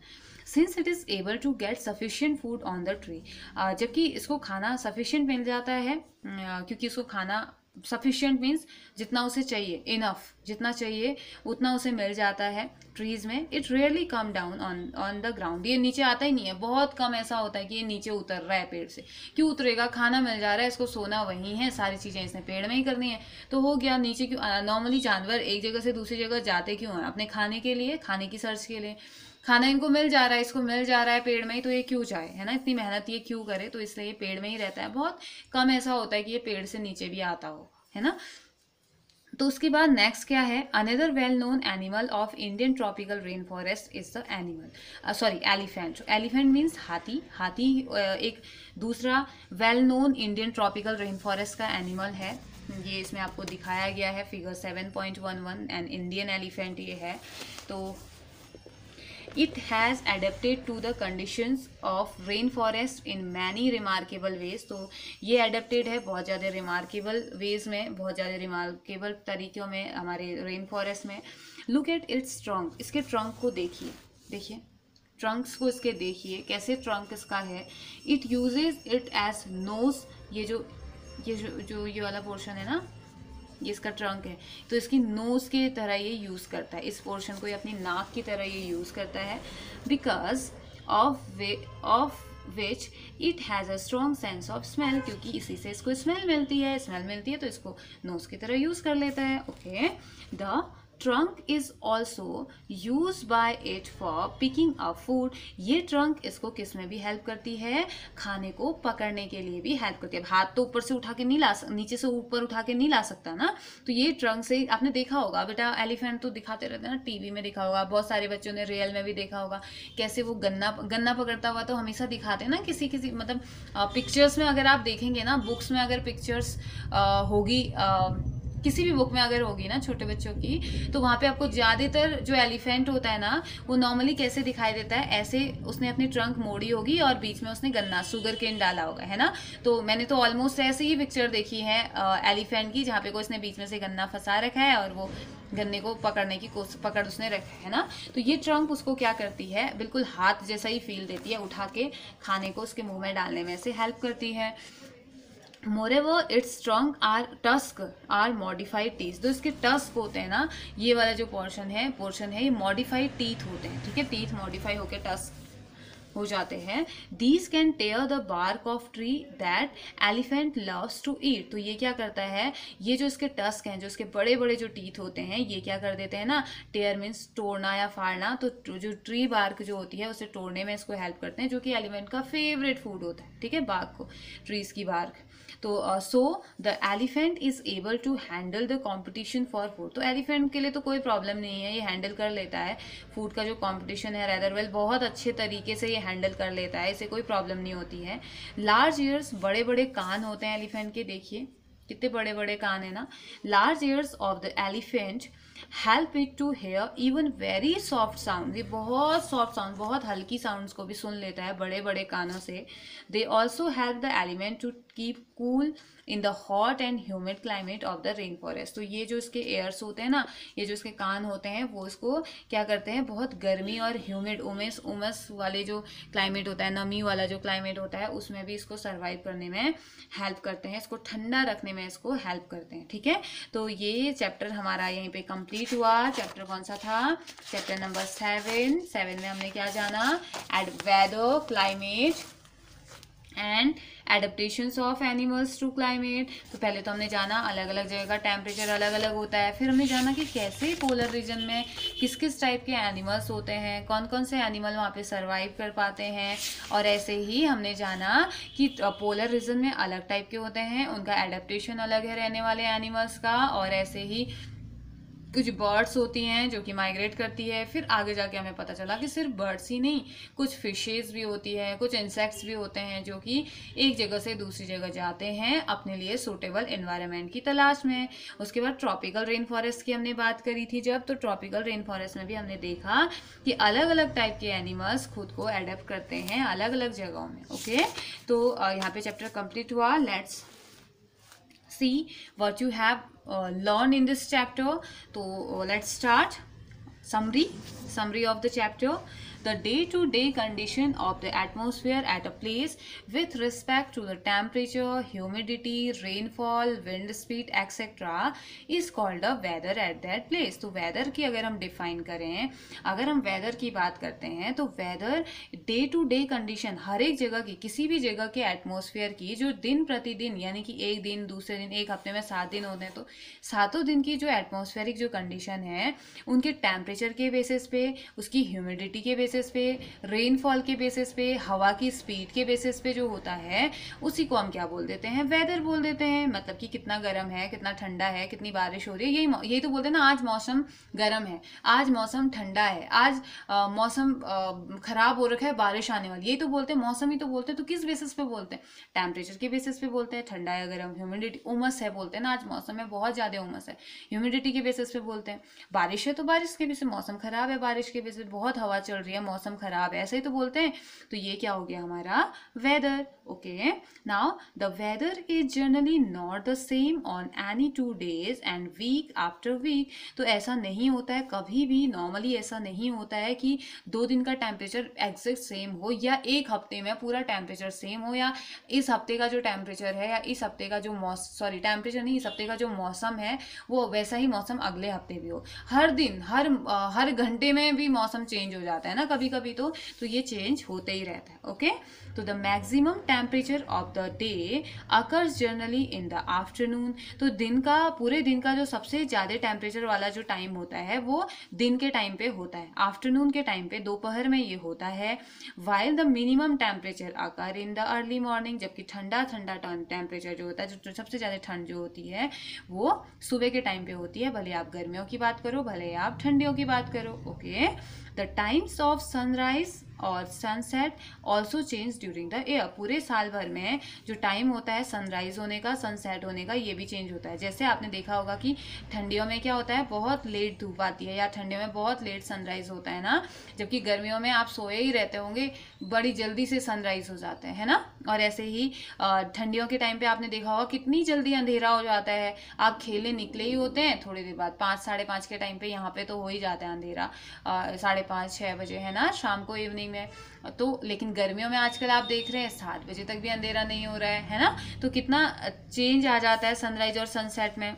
Since it is able to get sufficient food on the tree, जबकि इसको खाना सफिशिएंट मिल जाता है, uh, क्योंकि इसको खाना सफिशिएंट मीन्स जितना उसे चाहिए, इनफ जितना चाहिए उतना उसे मिल जाता है ट्रीज में। It rarely come down on on the ground, ये नीचे आता ही नहीं है, बहुत कम ऐसा होता है कि ये नीचे उतर रहा है पेड़ से। क्यों उतरेगा, खाना मिल जा रहा है इसको, सोना वहीं है, सारी चीज़ें इसने पेड़ में ही करनी है, तो हो गया नीचे। क्यों नॉर्मली जानवर एक जगह से दूसरी जगह जाते क्यों हैं, अपने खाने के लिए, खाने की सर्च के लिए। खाना इनको मिल जा रहा है, इसको मिल जा रहा है पेड़ में ही, तो ये क्यों जाए, है ना, इतनी मेहनत ये क्यों करे, तो इसलिए ये पेड़ में ही रहता है। बहुत कम ऐसा होता है कि ये पेड़ से नीचे भी आता हो, है ना। तो उसके बाद नेक्स्ट क्या है, another well known animal of Indian tropical rain forest is the animal sorry elephant. Elephant means हाथी। हाथी एक दूसरा well known Indian tropical rain forest का एनिमल है। ये इसमें आपको दिखाया गया है figure seven point one one, and Indian elephant ये है। तो it has adapted to the conditions of rainforest in many remarkable ways। तो ये adapted है बहुत ज़्यादा remarkable ways में, बहुत ज़्यादा remarkable तरीक़ों में हमारे रेन फॉरेस्ट में। look at its trunk, इसके ट्रंक को देखिए, देखिए ट्रंक्स को इसके देखिए कैसे ट्रंक इसका है। it uses it as nose, ये जो ये जो जो ये वाला पोर्शन है ना, ये इसका ट्रंक है, तो इसकी नोज की तरह ये यूज़ करता है, इस पोर्शन को ये अपनी नाक की तरह ये यूज़ करता है। Because of way of which it has a strong sense of smell, क्योंकि इसी से इसको स्मेल मिलती है, स्मेल मिलती है तो इसको नोज की तरह यूज़ कर लेता है। Okay, the trunk is also use by it for picking up food. ये ट्रंक इसको किस में भी हेल्प करती है, खाने को पकड़ने के लिए भी हेल्प करती है। हाथ तो ऊपर से उठा के नहीं ला, नीचे से ऊपर उठा के नहीं ला सकता ना, तो ये ट्रंक से, आपने देखा होगा बेटा एलिफेंट तो दिखाते रहते हैं ना, टीवी में देखा होगा, बहुत सारे बच्चों ने रियल में भी देखा होगा, कैसे वो गन्ना गन्ना पकड़ता हुआ तो हमेशा दिखाते हैं ना, किसी किसी मतलब पिक्चर्स में अगर आप देखेंगे ना, बुक्स में अगर पिक्चर्स होगी, किसी भी बुक में अगर होगी ना छोटे बच्चों की, तो वहाँ पे आपको ज़्यादातर जो एलिफेंट होता है ना, वो नॉर्मली कैसे दिखाई देता है, ऐसे उसने अपनी ट्रंक मोड़ी होगी और बीच में उसने गन्ना शुगर केन डाला होगा, है ना। तो मैंने तो ऑलमोस्ट ऐसे ही पिक्चर देखी है एलिफेंट की, जहाँ पे को इसने बीच में से गन्ना फंसा रखा है और वो गन्ने को पकड़ने की कोशिश पकड़ उसने रखा है ना। तो ये ट्रंक उसको क्या करती है, बिल्कुल हाथ जैसा ही फील देती है, उठा के खाने को उसके मुँह में डालने में से हेल्प करती है। Moreover, its trunk are tusk are modified teeth। तो इसके टस्क होते हैं ना, ये वाला जो पोर्शन है पोर्शन है ये मॉडिफाइड टीथ होते हैं, ठीक है, टीथ मॉडिफाई होके टस्क हो जाते हैं। These can tear the bark of tree that elephant loves to eat। तो ये क्या करता है, ये जो इसके टस्क हैं, जो इसके बड़े बड़े जो टीथ होते हैं, ये क्या कर देते हैं ना, टेयर मीन्स तोड़ना या फाड़ना, तो जो ट्री बार्क जो होती है उसे तोड़ने में इसको हेल्प करते हैं, जो कि एलिफेंट का फेवरेट फूड होता है, ठीक है, बार्क को, ट्रीज की बार्क। तो so the elephant is able to handle the competition for food. तो एलिफेंट के लिए तो कोई प्रॉब्लम नहीं है, ये हैंडल कर लेता है फूड का जो कॉम्पिटिशन है, रेदर वेल बहुत अच्छे तरीके से ये हैंडल कर लेता है, इसे कोई प्रॉब्लम नहीं होती है। लार्ज ईयर्स, बड़े बड़े कान होते हैं एलिफेंट के, देखिए कितने बड़े बड़े कान है ना। Large ears of the elephant help it to hear even very soft sound. ये बहुत सॉफ्ट साउंड, बहुत हल्की साउंड्स को भी सुन लेता है बड़े बड़े कानों से। They also help the elephant to keep cool in the hot and humid climate of the rain forest. तो ये जो इसके एयर्स होते हैं ना, ये जो इसके कान होते हैं, वो इसको क्या करते हैं, बहुत गर्मी और ह्यूमिड उमस उमस वाले जो क्लाइमेट होता है, नमी वाला जो क्लाइमेट होता है, उसमें भी इसको सर्वाइव करने में हेल्प करते हैं, इसको ठंडा रखने में इसको हेल्प करते हैं, ठीक है। तो ये चैप्टर हमारा यहीं पे कंप्लीट हुआ। चैप्टर कौन सा था, चैप्टर नंबर सेवन। सेवन में हमने क्या जाना, एड weather, climate and adaptations of animals to climate. तो पहले तो हमने जाना अलग अलग जगह का टेम्परेचर अलग अलग होता है, फिर हमने जाना कि कैसे पोलर रीजन में किस किस टाइप के एनिमल्स होते हैं, कौन कौन से एनिमल वहाँ पे सरवाइव कर पाते हैं, और ऐसे ही हमने जाना कि पोलर रीजन में अलग टाइप के होते हैं, उनका एडेप्टेशन अलग है रहने वाले एनिमल्स का, और ऐसे ही कुछ बर्ड्स होती हैं जो कि माइग्रेट करती है। फिर आगे जाके हमें पता चला कि सिर्फ बर्ड्स ही नहीं, कुछ फिशेस भी होती है, कुछ इंसेक्ट्स भी होते हैं जो कि एक जगह से दूसरी जगह जाते हैं अपने लिए सूटेबल एनवायरनमेंट की तलाश में। उसके बाद ट्रॉपिकल रेन फॉरेस्ट की हमने बात करी थी जब, तो ट्रॉपिकल रेन फॉरेस्ट में भी हमने देखा कि अलग अलग टाइप के एनिमल्स खुद को एडेप्ट करते हैं अलग अलग जगहों में। ओके, तो यहाँ पे चैप्टर कंप्लीट हुआ। Let's see what you have uh, learned in this chapter. So uh, let's start summary summary of the chapter. The day to day condition of the atmosphere at a place with respect to the temperature, humidity, rainfall, wind speed etcetera is called a weather at that place. तो weather की अगर हम define करें, अगर हम weather की बात करते हैं तो weather day to day condition, हर एक जगह की, किसी भी जगह के एटमॉस्फेयर की जो दिन प्रतिदिन, यानी कि एक दिन, दूसरे दिन, एक हफ्ते में सात दिन होते हैं, तो सातों दिन की जो एटमॉस्फेरिक जो कंडीशन है उनके टेम्परेचर के बेसिस पे, उसकी ह्यूमिडिटी के बेसिस पे, रेनफॉल के बेसिस पे, हवा की स्पीड के बेसिस पे जो होता है उसी को हम क्या बोल देते हैं, वेदर बोल देते हैं। मतलब कि कितना गर्म है, कितना ठंडा है, कितनी बारिश हो रही है, यही यही तो बोलते हैं ना, आज मौसम गर्म है, आज मौसम ठंडा है, आज आ, मौसम खराब हो रखा है, बारिश आने वाली, यही तो बोलते हैं, मौसम ही तो बोलते हैं। तो किस बेसिस पे बोलते हैं, टेम्परेचर के बेसिस पे बोलते हैं, ठंडा है गर्म, ह्यूमिडिटी, उमस है बोलते हैं ना, आज मौसम में बहुत ज्यादा उमस है, ह्यूमिडिटी के बेसिस पे बोलते हैं। बारिश है तो बारिश के बेसिस, मौसम खराब है, बारिश के बेसिस, बहुत हवा चल रही है, मौसम खराब है, ऐसे ही तो बोलते हैं। तो ये क्या हो गया हमारा weather. Okay, now the weather is generally not the same on any two days and week after week. तो ऐसा नहीं होता है कभी भी, नॉर्मली ऐसा नहीं होता है कि दो दिन का टेम्परेचर एग्जैक्ट सेम हो, या एक हफ्ते में पूरा टेम्परेचर सेम हो, या इस हफ्ते का जो टेम्परेचर है, या इस हफ्ते का जो मौसम, सॉरी टेम्परेचर नहीं, इस हफ्ते का जो मौसम है वो वैसा ही मौसम अगले हफ्ते भी हो। हर दिन, हर हर घंटे में भी मौसम चेंज हो जाता है ना कभी कभी, तो तो ये चेंज होते ही रहता है। ओके, तो the maximum temperature of the day occurs generally in the afternoon. तो दिन का, पूरे दिन का जो सबसे ज्यादा टेम्परेचर वाला जो टाइम होता है वो दिन के टाइम पे होता है, आफ्टरनून के टाइम पे, दोपहर में ये होता है। While the minimum temperature occur in the early morning, जबकि ठंडा ठंडा टेम्परेचर जो होता है, जो सबसे ज्यादा ठंड जो होती है वो सुबह के टाइम पे होती है, भले आप गर्मियों की बात करो, भले आप ठंडियों की बात करो। Okay, the times of sunrise और sunset also change during the year. पूरे साल भर में जो टाइम होता है सनराइज होने का, सनसेट होने का, ये भी चेंज होता है। जैसे आपने देखा होगा कि ठंडियों में क्या होता है, बहुत लेट धूप आती है, या ठंडियों में बहुत लेट सनराइज होता है ना, जबकि गर्मियों में आप सोए ही रहते होंगे, बड़ी जल्दी से सनराइज हो जाता है ना। और ऐसे ही ठंडियों के टाइम पे आपने देखा होगा कितनी जल्दी अंधेरा हो जाता है, आप खेलने निकले ही होते हैं, थोड़ी देर बाद पाँच साढ़े पाँच के टाइम पे यहाँ पे तो हो ही जाता है अंधेरा, साढ़े पाँच छः बजे है ना, शाम को इवनिंग में। तो लेकिन गर्मियों में आजकल आप देख रहे हैं सात बजे तक भी अंधेरा नहीं हो रहा है, है ना। तो कितना चेंज आ जाता है सनराइज और सनसेट में।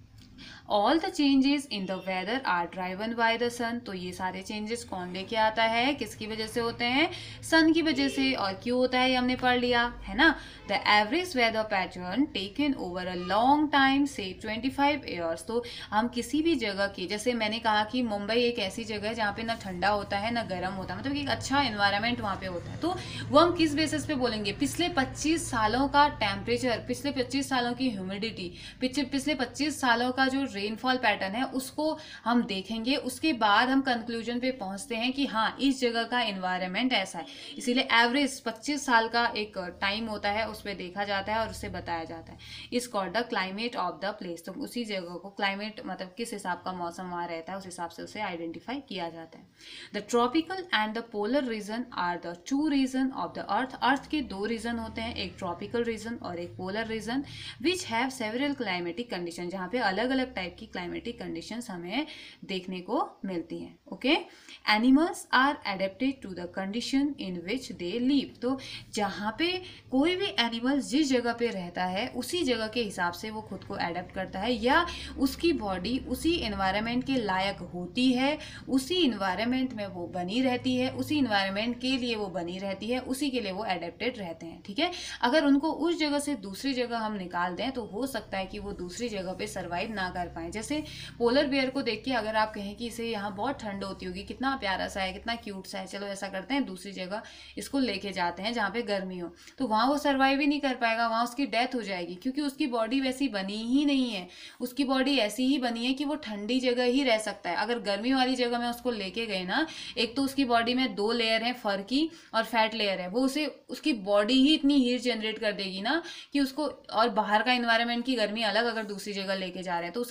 All the changes in the weather are driven by the sun. तो ये सारे चेंजेस कौन लेके आता है, किसकी वजह से होते हैं, सन की वजह से। और क्यों होता है ये हमने पढ़ लिया है ना। The average weather pattern taken over a long time say twenty five years. तो हम किसी भी जगह की, जैसे मैंने कहा कि मुंबई एक ऐसी जगह है जहाँ पे ना ठंडा होता है ना गर्म होता है, मतलब एक अच्छा एनवायरनमेंट वहाँ पे होता है। तो वो हम किस बेसिस पे बोलेंगे, पिछले पच्चीस सालों का टेम्परेचर, पिछले पच्चीस सालों की ह्यूमिडिटी, पिछले पच्चीस सालों का जो रेनफॉल पैटर्न है उसको हम देखेंगे। उसके बाद हम कंक्लूजन पे पहुंचते हैं कि हाँ इस जगह का एनवायरनमेंट ऐसा है। इसीलिए एवरेज पच्चीस साल का एक टाइम होता है, उस पर देखा जाता है और उससे बताया जाता है। Is called the climate of the place. तो उसी जगह को क्लाइमेट मतलब किस हिसाब का मौसम वहां रहता है उस हिसाब से उसे आइडेंटिफाई किया जाता है। The tropical and the polar region are the two region of the earth. Earth के दो रीजन होते हैं, एक ट्रॉपिकल रीजन और एक polar region, which have several climatic condition, जहाँ पे अलग अलग टाइप की क्लाइमेटिक कंडीशंस हमें देखने को मिलती हैं। Okay, animals are adapted to the condition in which they live. तो जहाँ पे कोई भी एनिमल जिस जगह पे रहता है उसी जगह के हिसाब से वो खुद को एडेप्ट करता है, या उसकी बॉडी उसी एनवायरनमेंट के लायक होती है, उसी एनवायरनमेंट में वो बनी रहती है, उसी एनवायरनमेंट के लिए वो बनी रहती है, उसी के लिए वो एडेप्टेड रहते हैं। ठीक है, अगर उनको उस जगह से दूसरी जगह हम निकाल दें तो हो सकता है कि वो दूसरी जगह पे सर्वाइव ना कर पाए। जैसे पोलर बेयर को देख के अगर आप कहें कि इसे यहाँ बहुत ठंड होती होगी, कितना प्यारा सा है, कितना क्यूट सा है, चलो ऐसा करते हैं दूसरी जगह इसको लेके जाते हैं जहाँ पे गर्मी हो, तो वहाँ वो सर्वाइव ही नहीं कर पाएगा, वहाँ उसकी डेथ हो जाएगी, क्योंकि उसकी बॉडी वैसी बनी ही नहीं है। उसकी बॉडी ऐसी ही बनी है कि वो ठंडी जगह ही रह सकता है। अगर गर्मी वाली जगह में उसको लेके गए ना, एक तो उसकी बॉडी में दो लेयर है फर की और फैट लेयर है, वो उसे उसकी बॉडी ही इतनी हीट जनरेट कर देगी ना कि उसको, और बाहर का एनवायरनमेंट की गर्मी अलग अगर दूसरी जगह लेके जा रहे हैं तो उसकी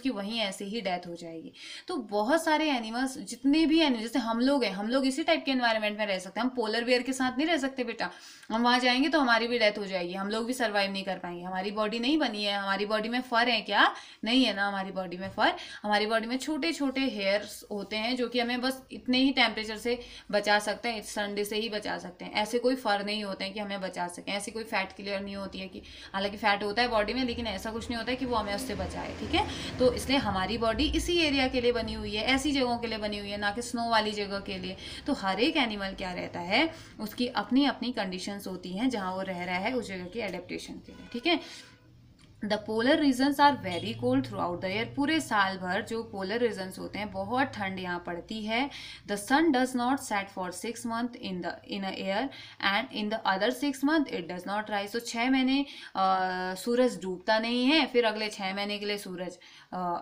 उनकी वहीं ऐसे ही डेथ हो जाएगी। तो बहुत सारे एनिमल्स, जितने भी एनिमल, जैसे हम लोग हैं, हम लोग इसी टाइप के एनवायरनमेंट में रह सकते हैं। हम पोलर बेयर के साथ नहीं रह सकते बेटा, हम वहां जाएंगे तो हमारी भी डेथ हो जाएगी, हम लोग भी सर्वाइव नहीं कर पाएंगे। हमारी बॉडी नहीं बनी है, हमारी बॉडी में फर है क्या? नहीं है ना हमारी बॉडी में फर। हमारी बॉडी में छोटे छोटे हेयर्स होते हैं जो कि हमें बस इतने ही टेम्परेचर से बचा सकते हैं, ठंडे से ही बचा सकते हैं। ऐसे कोई फर नहीं होते हैं कि हमें बचा सकें। ऐसी कोई फैट क्लियर नहीं होती है कि, हालांकि फैट होता है बॉडी में, लेकिन ऐसा कुछ नहीं होता है कि वो हमें उससे बचाए। ठीक है, तो इसलिए हमारी बॉडी इसी एरिया के लिए बनी हुई है, ऐसी जगहों के लिए बनी हुई है, ना कि स्नो वाली जगह के लिए। तो हर एक एनिमल क्या रहता है, उसकी अपनी अपनी कंडीशंस होती हैं जहां वो रह रहा है उस जगह की एडेप्टेशन के लिए। ठीक है, the polar regions are very cold throughout the year. पूरे साल भर जो पोलर रीजन्स होते हैं, बहुत ठंड यहाँ पड़ती है। The sun does not set for six month in the in a year and in the other six month it does not rise. तो छः महीने सूरज डूबता नहीं है, फिर अगले छः महीने के लिए सूरज uh,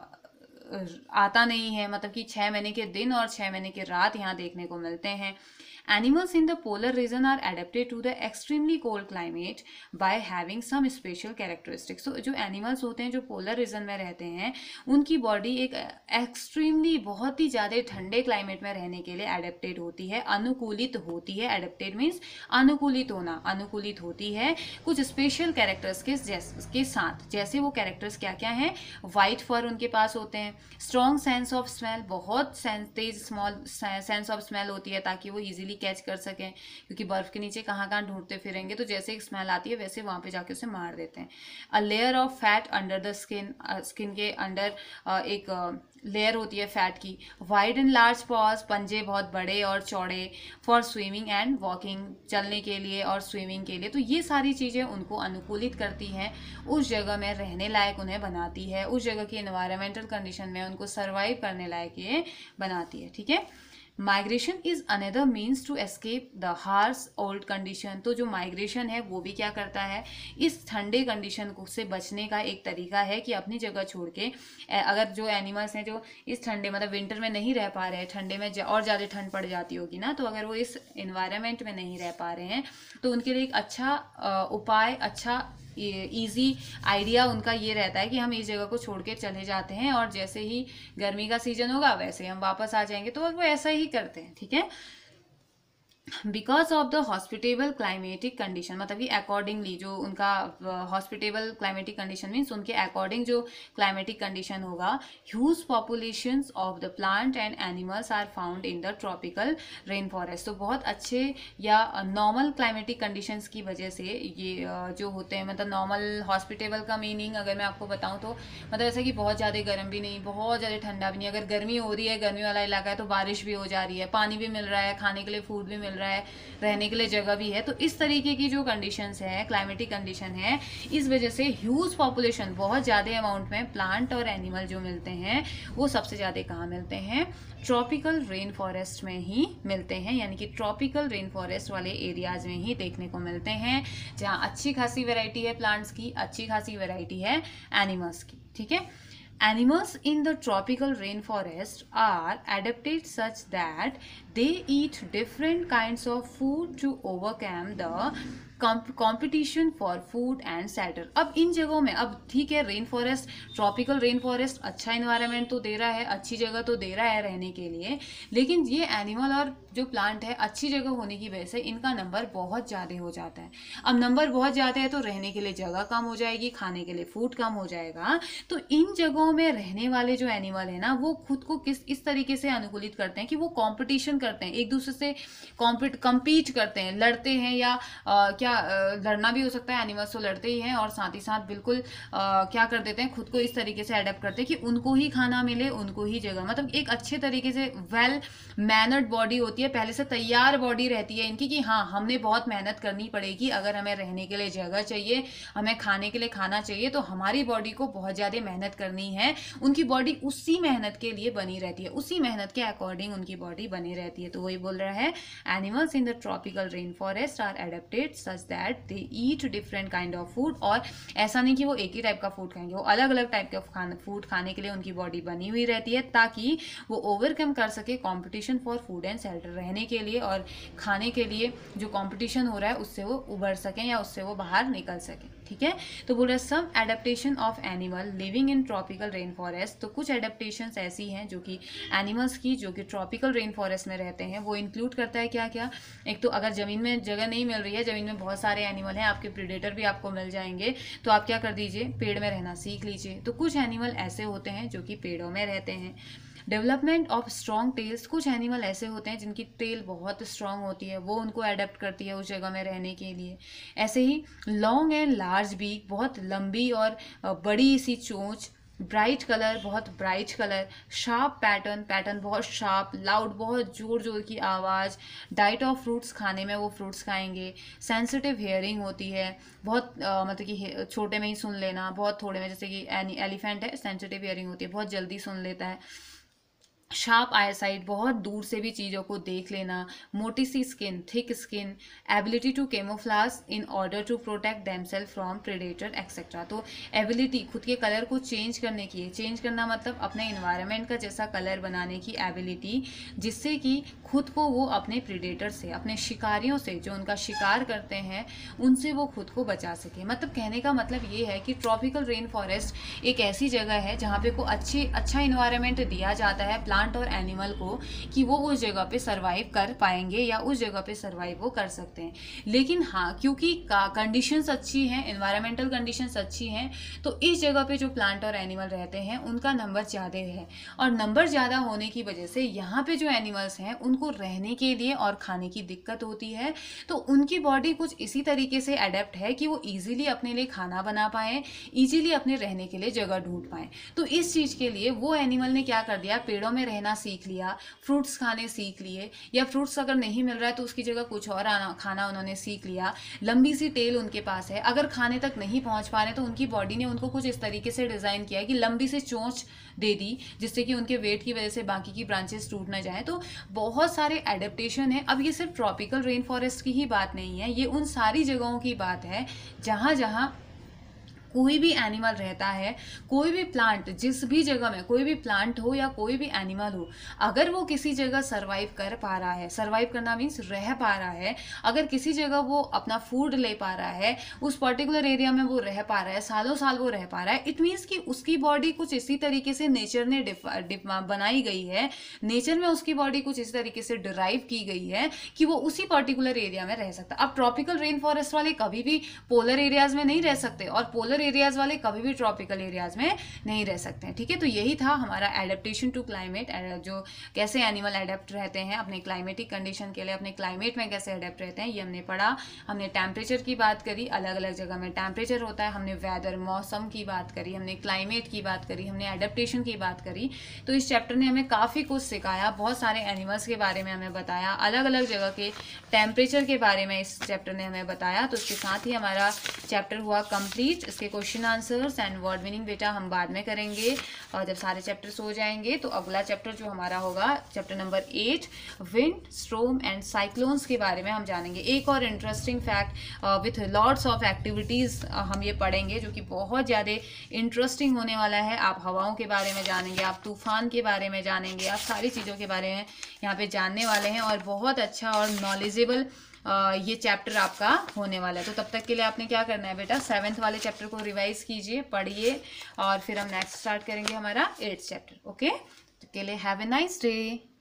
आता नहीं है, मतलब कि छः महीने के दिन और छः महीने की रात यहाँ देखने को मिलते हैं। Animals in the polar region are adapted to the extremely cold climate by having some special characteristics. So जो animals होते हैं जो polar region में रहते हैं, उनकी body एक extremely बहुत ही ज़्यादा ठंडे climate में रहने के लिए adapted होती है, अनुकूलित होती है। adapted means अनुकूलित होना, अनुकूलित होती है कुछ special characters के के साथ। जैसे वो characters क्या क्या हैं? white fur उनके पास होते हैं, strong sense of smell, बहुत तेज small sense of smell होती है ताकि वो easily कैच कर सकें, क्योंकि बर्फ के नीचे कहाँ कहाँ ढूंढते फिरेंगे, तो जैसे एक स्मेल आती है वैसे वहां पे जाके उसे मार देते हैं। A layer of fat under the skin, skin के अंडर एक लेयर होती है फैट की। वाइड एंड लार्ज पॉज, पंजे बहुत बड़े और चौड़े, फॉर स्विमिंग एंड वॉकिंग, चलने के लिए और स्विमिंग के लिए। तो ये सारी चीज़ें उनको अनुकूलित करती हैं, उस जगह में रहने लायक उन्हें बनाती है, उस जगह की एनवायरमेंटल कंडीशन में उनको सर्वाइव करने लायक ये बनाती है। ठीक है, migration is another means to escape the harsh cold condition. तो जो माइग्रेशन है वो भी क्या करता है, इस ठंडे कंडीशन को से बचने का एक तरीका है कि अपनी जगह छोड़ के, अगर जो एनिमल्स हैं जो इस ठंडे मतलब विंटर में नहीं रह पा रहे हैं, ठंडे में और ज़्यादा ठंड पड़ जाती होगी ना, तो अगर वो इस एनवायरनमेंट में नहीं रह पा रहे हैं तो उनके लिए एक अच्छा उपाय, अच्छा ईजी आइडिया उनका ये रहता है कि हम इस जगह को छोड़ के चले जाते हैं और जैसे ही गर्मी का सीजन होगा वैसे ही हम वापस आ जाएंगे। तो वो ऐसा ही करते हैं। ठीक है, because of the hospitable climatic condition, मतलब कि अकॉर्डिंगली जो उनका हॉस्पिटेबल क्लाइमेटिक कंडीशन मीन्स उनके अकॉर्डिंग जो क्लाइमेटिक कंडीशन होगा, huge populations of the plant and animals are found in the tropical rain forest. तो बहुत अच्छे या नॉर्मल क्लाइमेटिक कंडीशंस की वजह से ये uh, जो होते हैं, मतलब नॉर्मल हॉस्पिटेबल का मीनिंग अगर मैं आपको बताऊँ तो मतलब ऐसा कि बहुत ज़्यादा गर्म भी नहीं, बहुत ज़्यादा ठंडा भी नहीं। अगर गर्मी हो रही है, गर्मी वाला इलाका है, तो बारिश भी हो जा रही है, पानी भी मिल रहा है, खाने के लिए फूड भी मिल रहा है, रहने के लिए जगह भी है। तो इस तरीके की जो कंडीशंस है, क्लाइमेटिक कंडीशन है, इस वजह से ह्यूज पॉपुलेशन, बहुत ज़्यादा अमाउंट में प्लांट और एनिमल जो मिलते हैं वो सबसे ज़्यादा कहाँ मिलते हैं, ट्रॉपिकल रेन फॉरेस्ट में ही मिलते हैं। यानी कि ट्रॉपिकल रेन फॉरेस्ट वाले एरियाज में ही देखने को मिलते हैं, जहाँ अच्छी खासी वैरायटी है प्लांट्स की, अच्छी खासी वैरायटी है एनिमल्स की। ठीक है, animals in the tropical rainforest are adapted such that they eat different kinds of food to overcome the competition for food and shelter. अब इन जगहों में, अब ठीक है rain forest, tropical rain forest अच्छा इन्वायरमेंट तो दे रहा है, अच्छी जगह तो दे रहा है रहने के लिए, लेकिन ये एनिमल और जो प्लांट है अच्छी जगह होने की वजह से इनका नंबर बहुत ज़्यादा हो जाता है। अब नंबर बहुत ज़्यादा है तो रहने के लिए जगह कम हो जाएगी, खाने के लिए फूड कम हो जाएगा। तो इन जगहों में रहने वाले जो एनिमल है ना, वो खुद को किस इस तरीके से अनुकूलित करते हैं कि वो कॉम्पिटिशन करते हैं, एक दूसरे से कॉम्पिट कम्पीट करते हैं, लड़ते हैं, या आ, क्या लड़ना भी हो सकता है, एनिमल्स तो लड़ते ही हैं, और साथ ही साथ बिल्कुल आ, क्या कर देते हैं, खुद को इस तरीके से अडेप्ट करते हैं कि उनको ही खाना मिले, उनको ही जगह, मतलब एक अच्छे तरीके से वेल मैनर्ड बॉडी होती है, पहले से तैयार बॉडी रहती है इनकी कि हाँ हमने बहुत मेहनत करनी पड़ेगी, अगर हमें रहने के लिए जगह चाहिए, हमें खाने के लिए खाना चाहिए, तो हमारी बॉडी को बहुत ज़्यादा मेहनत करनी है। उनकी बॉडी उसी मेहनत के लिए बनी रहती है, उसी मेहनत के अकॉर्डिंग उनकी बॉडी बनी रहती है। तो वही बोल रहा है, animals in the tropical rain forest are adapted such that they eat different kind of food. और ऐसा नहीं कि वो एक ही टाइप का फूड खाएंगे, वो अलग अलग टाइप का खाना फूड खाने के लिए उनकी बॉडी बनी हुई रहती है, ताकि वो ओवरकम कर सके competition for food and shelter, रहने के लिए और खाने के लिए जो कंपटीशन हो रहा है उससे वो उभर सकें या उससे वो बाहर निकल सकें। ठीक है, तो बोल रहे some adaptation of animal living in tropical rain forest. तो कुछ एडेप्टेशंस ऐसी हैं जो कि एनिमल्स की जो कि ट्रॉपिकल रेन फॉरेस्ट में रहते हैं वो इंक्लूड करता है क्या क्या। एक तो अगर ज़मीन में जगह नहीं मिल रही है, ज़मीन में बहुत सारे एनिमल हैं, आपके प्रीडेटर भी आपको मिल जाएंगे, तो आप क्या कर दीजिए, पेड़ में रहना सीख लीजिए। तो कुछ एनिमल ऐसे होते हैं जो कि पेड़ों में रहते हैं। डेवलपमेंट ऑफ स्ट्रॉन्ग टेल्स, कुछ एनिमल ऐसे होते हैं जिनकी टेल बहुत स्ट्रॉन्ग होती है, वो उनको अडेप्ट करती है उस जगह में रहने के लिए। ऐसे ही लॉन्ग एंड लार्ज बीक, बहुत लंबी और बड़ी सी चोंच। ब्राइट कलर, बहुत bright colour. Sharp pattern, pattern बहुत शार्प। लाउड, बहुत जोर जोर की आवाज़। डाइट ऑफ फ्रूट्स, खाने में वो फ्रूट्स खाएंगे। सेंसिटिव हेयरिंग होती है, बहुत आ, मतलब कि छोटे में ही सुन लेना, बहुत थोड़े में, जैसे कि एलिफेंट है, सेंसिटिव हेयरिंग होती है, बहुत जल्दी सुन लेता है। शार्प आई साइट, बहुत दूर से भी चीज़ों को देख लेना। मोटी सी skin, thick skin. Ability to camouflage in order to protect themself from predator etcetera. तो एबिलिटी, खुद के कलर को चेंज करने की, चेंज करना मतलब अपने इन्वायरमेंट का जैसा कलर बनाने की एबिलिटी, जिससे कि खुद को वो अपने प्रेडेटर से, अपने शिकारियों से, जो उनका शिकार करते हैं, उनसे वो खुद को बचा सके। मतलब कहने का मतलब ये है कि ट्रॉपिकल रेन फॉरेस्ट एक ऐसी जगह है जहाँ पे को अच्छी अच्छा इन्वायरमेंट दिया जाता है प्लांट और एनिमल को, कि वो उस जगह पे सरवाइव कर पाएंगे या उस जगह पे सरवाइव वो कर सकते हैं। लेकिन हाँ, क्योंकि कंडीशंस अच्छी हैं, एनवायरमेंटल कंडीशंस अच्छी हैं, तो इस जगह पे जो प्लांट और एनिमल रहते हैं उनका नंबर ज़्यादा है। और नंबर ज़्यादा होने की वजह से यहाँ पे जो एनिमल्स हैं उनको रहने के लिए और खाने की दिक्कत होती है। तो उनकी बॉडी कुछ इसी तरीके से अडेप्ट है कि वो ईजिली अपने लिए खाना बना पाएँ, ईजिली अपने रहने के लिए जगह ढूंढ पाएँ। तो इस चीज़ के लिए वो एनिमल ने क्या कर दिया, पेड़ों में रहना सीख लिया, फ्रूट्स खाने सीख लिए, या फ्रूट्स अगर नहीं मिल रहा है तो उसकी जगह कुछ और आना खाना उन्होंने सीख लिया। लंबी सी टेल उनके पास है, अगर खाने तक नहीं पहुंच पा रहे तो उनकी बॉडी ने उनको कुछ इस तरीके से डिज़ाइन किया है कि लंबी सी चोंच दे दी, जिससे कि उनके वेट की वजह से बाकी की ब्रांचेस टूट ना जाए। तो बहुत सारे एडेप्टेशन है। अब ये सिर्फ ट्रॉपिकल रेन फॉरेस्ट की ही बात नहीं है, ये उन सारी जगहों की बात है जहाँ जहाँ कोई भी एनिमल रहता है, कोई भी प्लांट, जिस भी जगह में कोई भी प्लांट हो या कोई भी एनिमल हो, अगर वो किसी जगह सरवाइव कर पा रहा है, सरवाइव करना मीन्स रह पा रहा है, अगर किसी जगह वो अपना फूड ले पा रहा है, उस पर्टिकुलर एरिया में वो रह पा रहा है, सालों साल वो रह पा रहा है, इट मीन्स कि उसकी बॉडी कुछ इसी तरीके से नेचर ने डिफ, डिफ, बनाई गई है, नेचर में उसकी बॉडी कुछ इस तरीके से डिराइव की गई है कि वो उसी पर्टिकुलर एरिया में रह सकता। अब ट्रॉपिकल रेन फॉरेस्ट वाले कभी भी पोलर एरियाज में नहीं रह सकते, और पोलर एरियाज वाले कभी भी ट्रॉपिकल एरियाज में नहीं रह सकते हैं। ठीक है, तो यही था हमारा एडेप्टेशन टू क्लाइमेट, जो कैसे एनिमल एडेप्ट रहते हैं अपने क्लाइमेटिक कंडीशन के लिए, अपने क्लाइमेट में कैसे एडेप्ट रहते हैं, ये हमने पढ़ा। हमने टेम्परेचर की बात करी, अलग अलग जगह में टेम्परेचर होता है, हमने वेदर, मौसम की बात करी, हमने क्लाइमेट की बात करी, हमने एडेप्टेशन की बात करी। तो इस चैप्टर ने हमें काफ़ी कुछ सिखाया, बहुत सारे एनिमल्स के बारे में हमें बताया, अलग अलग जगह के टेम्परेचर के बारे में इस चैप्टर ने हमें बताया। तो इसके साथ ही हमारा चैप्टर हुआ कंप्लीट। इसके question answers and word meaning बेटा हम बाद में करेंगे, और जब सारे चैप्टर्स हो जाएंगे तो अगला चैप्टर जो हमारा होगा chapter number eight, wind, storm and cyclones के बारे में हम जानेंगे। एक और interesting fact with lots of activities हम ये पढ़ेंगे, जो कि बहुत ज़्यादा इंटरेस्टिंग होने वाला है। आप हवाओं के बारे में जानेंगे, आप तूफान के बारे में जानेंगे, आप सारी चीज़ों के बारे में यहाँ पे जानने वाले हैं, और बहुत अच्छा और नॉलेजेबल ये चैप्टर आपका होने वाला है। तो तब तक के लिए आपने क्या करना है बेटा, सेवेंथ वाले चैप्टर को रिवाइज कीजिए, पढ़िए, और फिर हम नेक्स्ट स्टार्ट करेंगे हमारा एट्थ चैप्टर। ओके, तो के लिए हैव ए नाइस डे।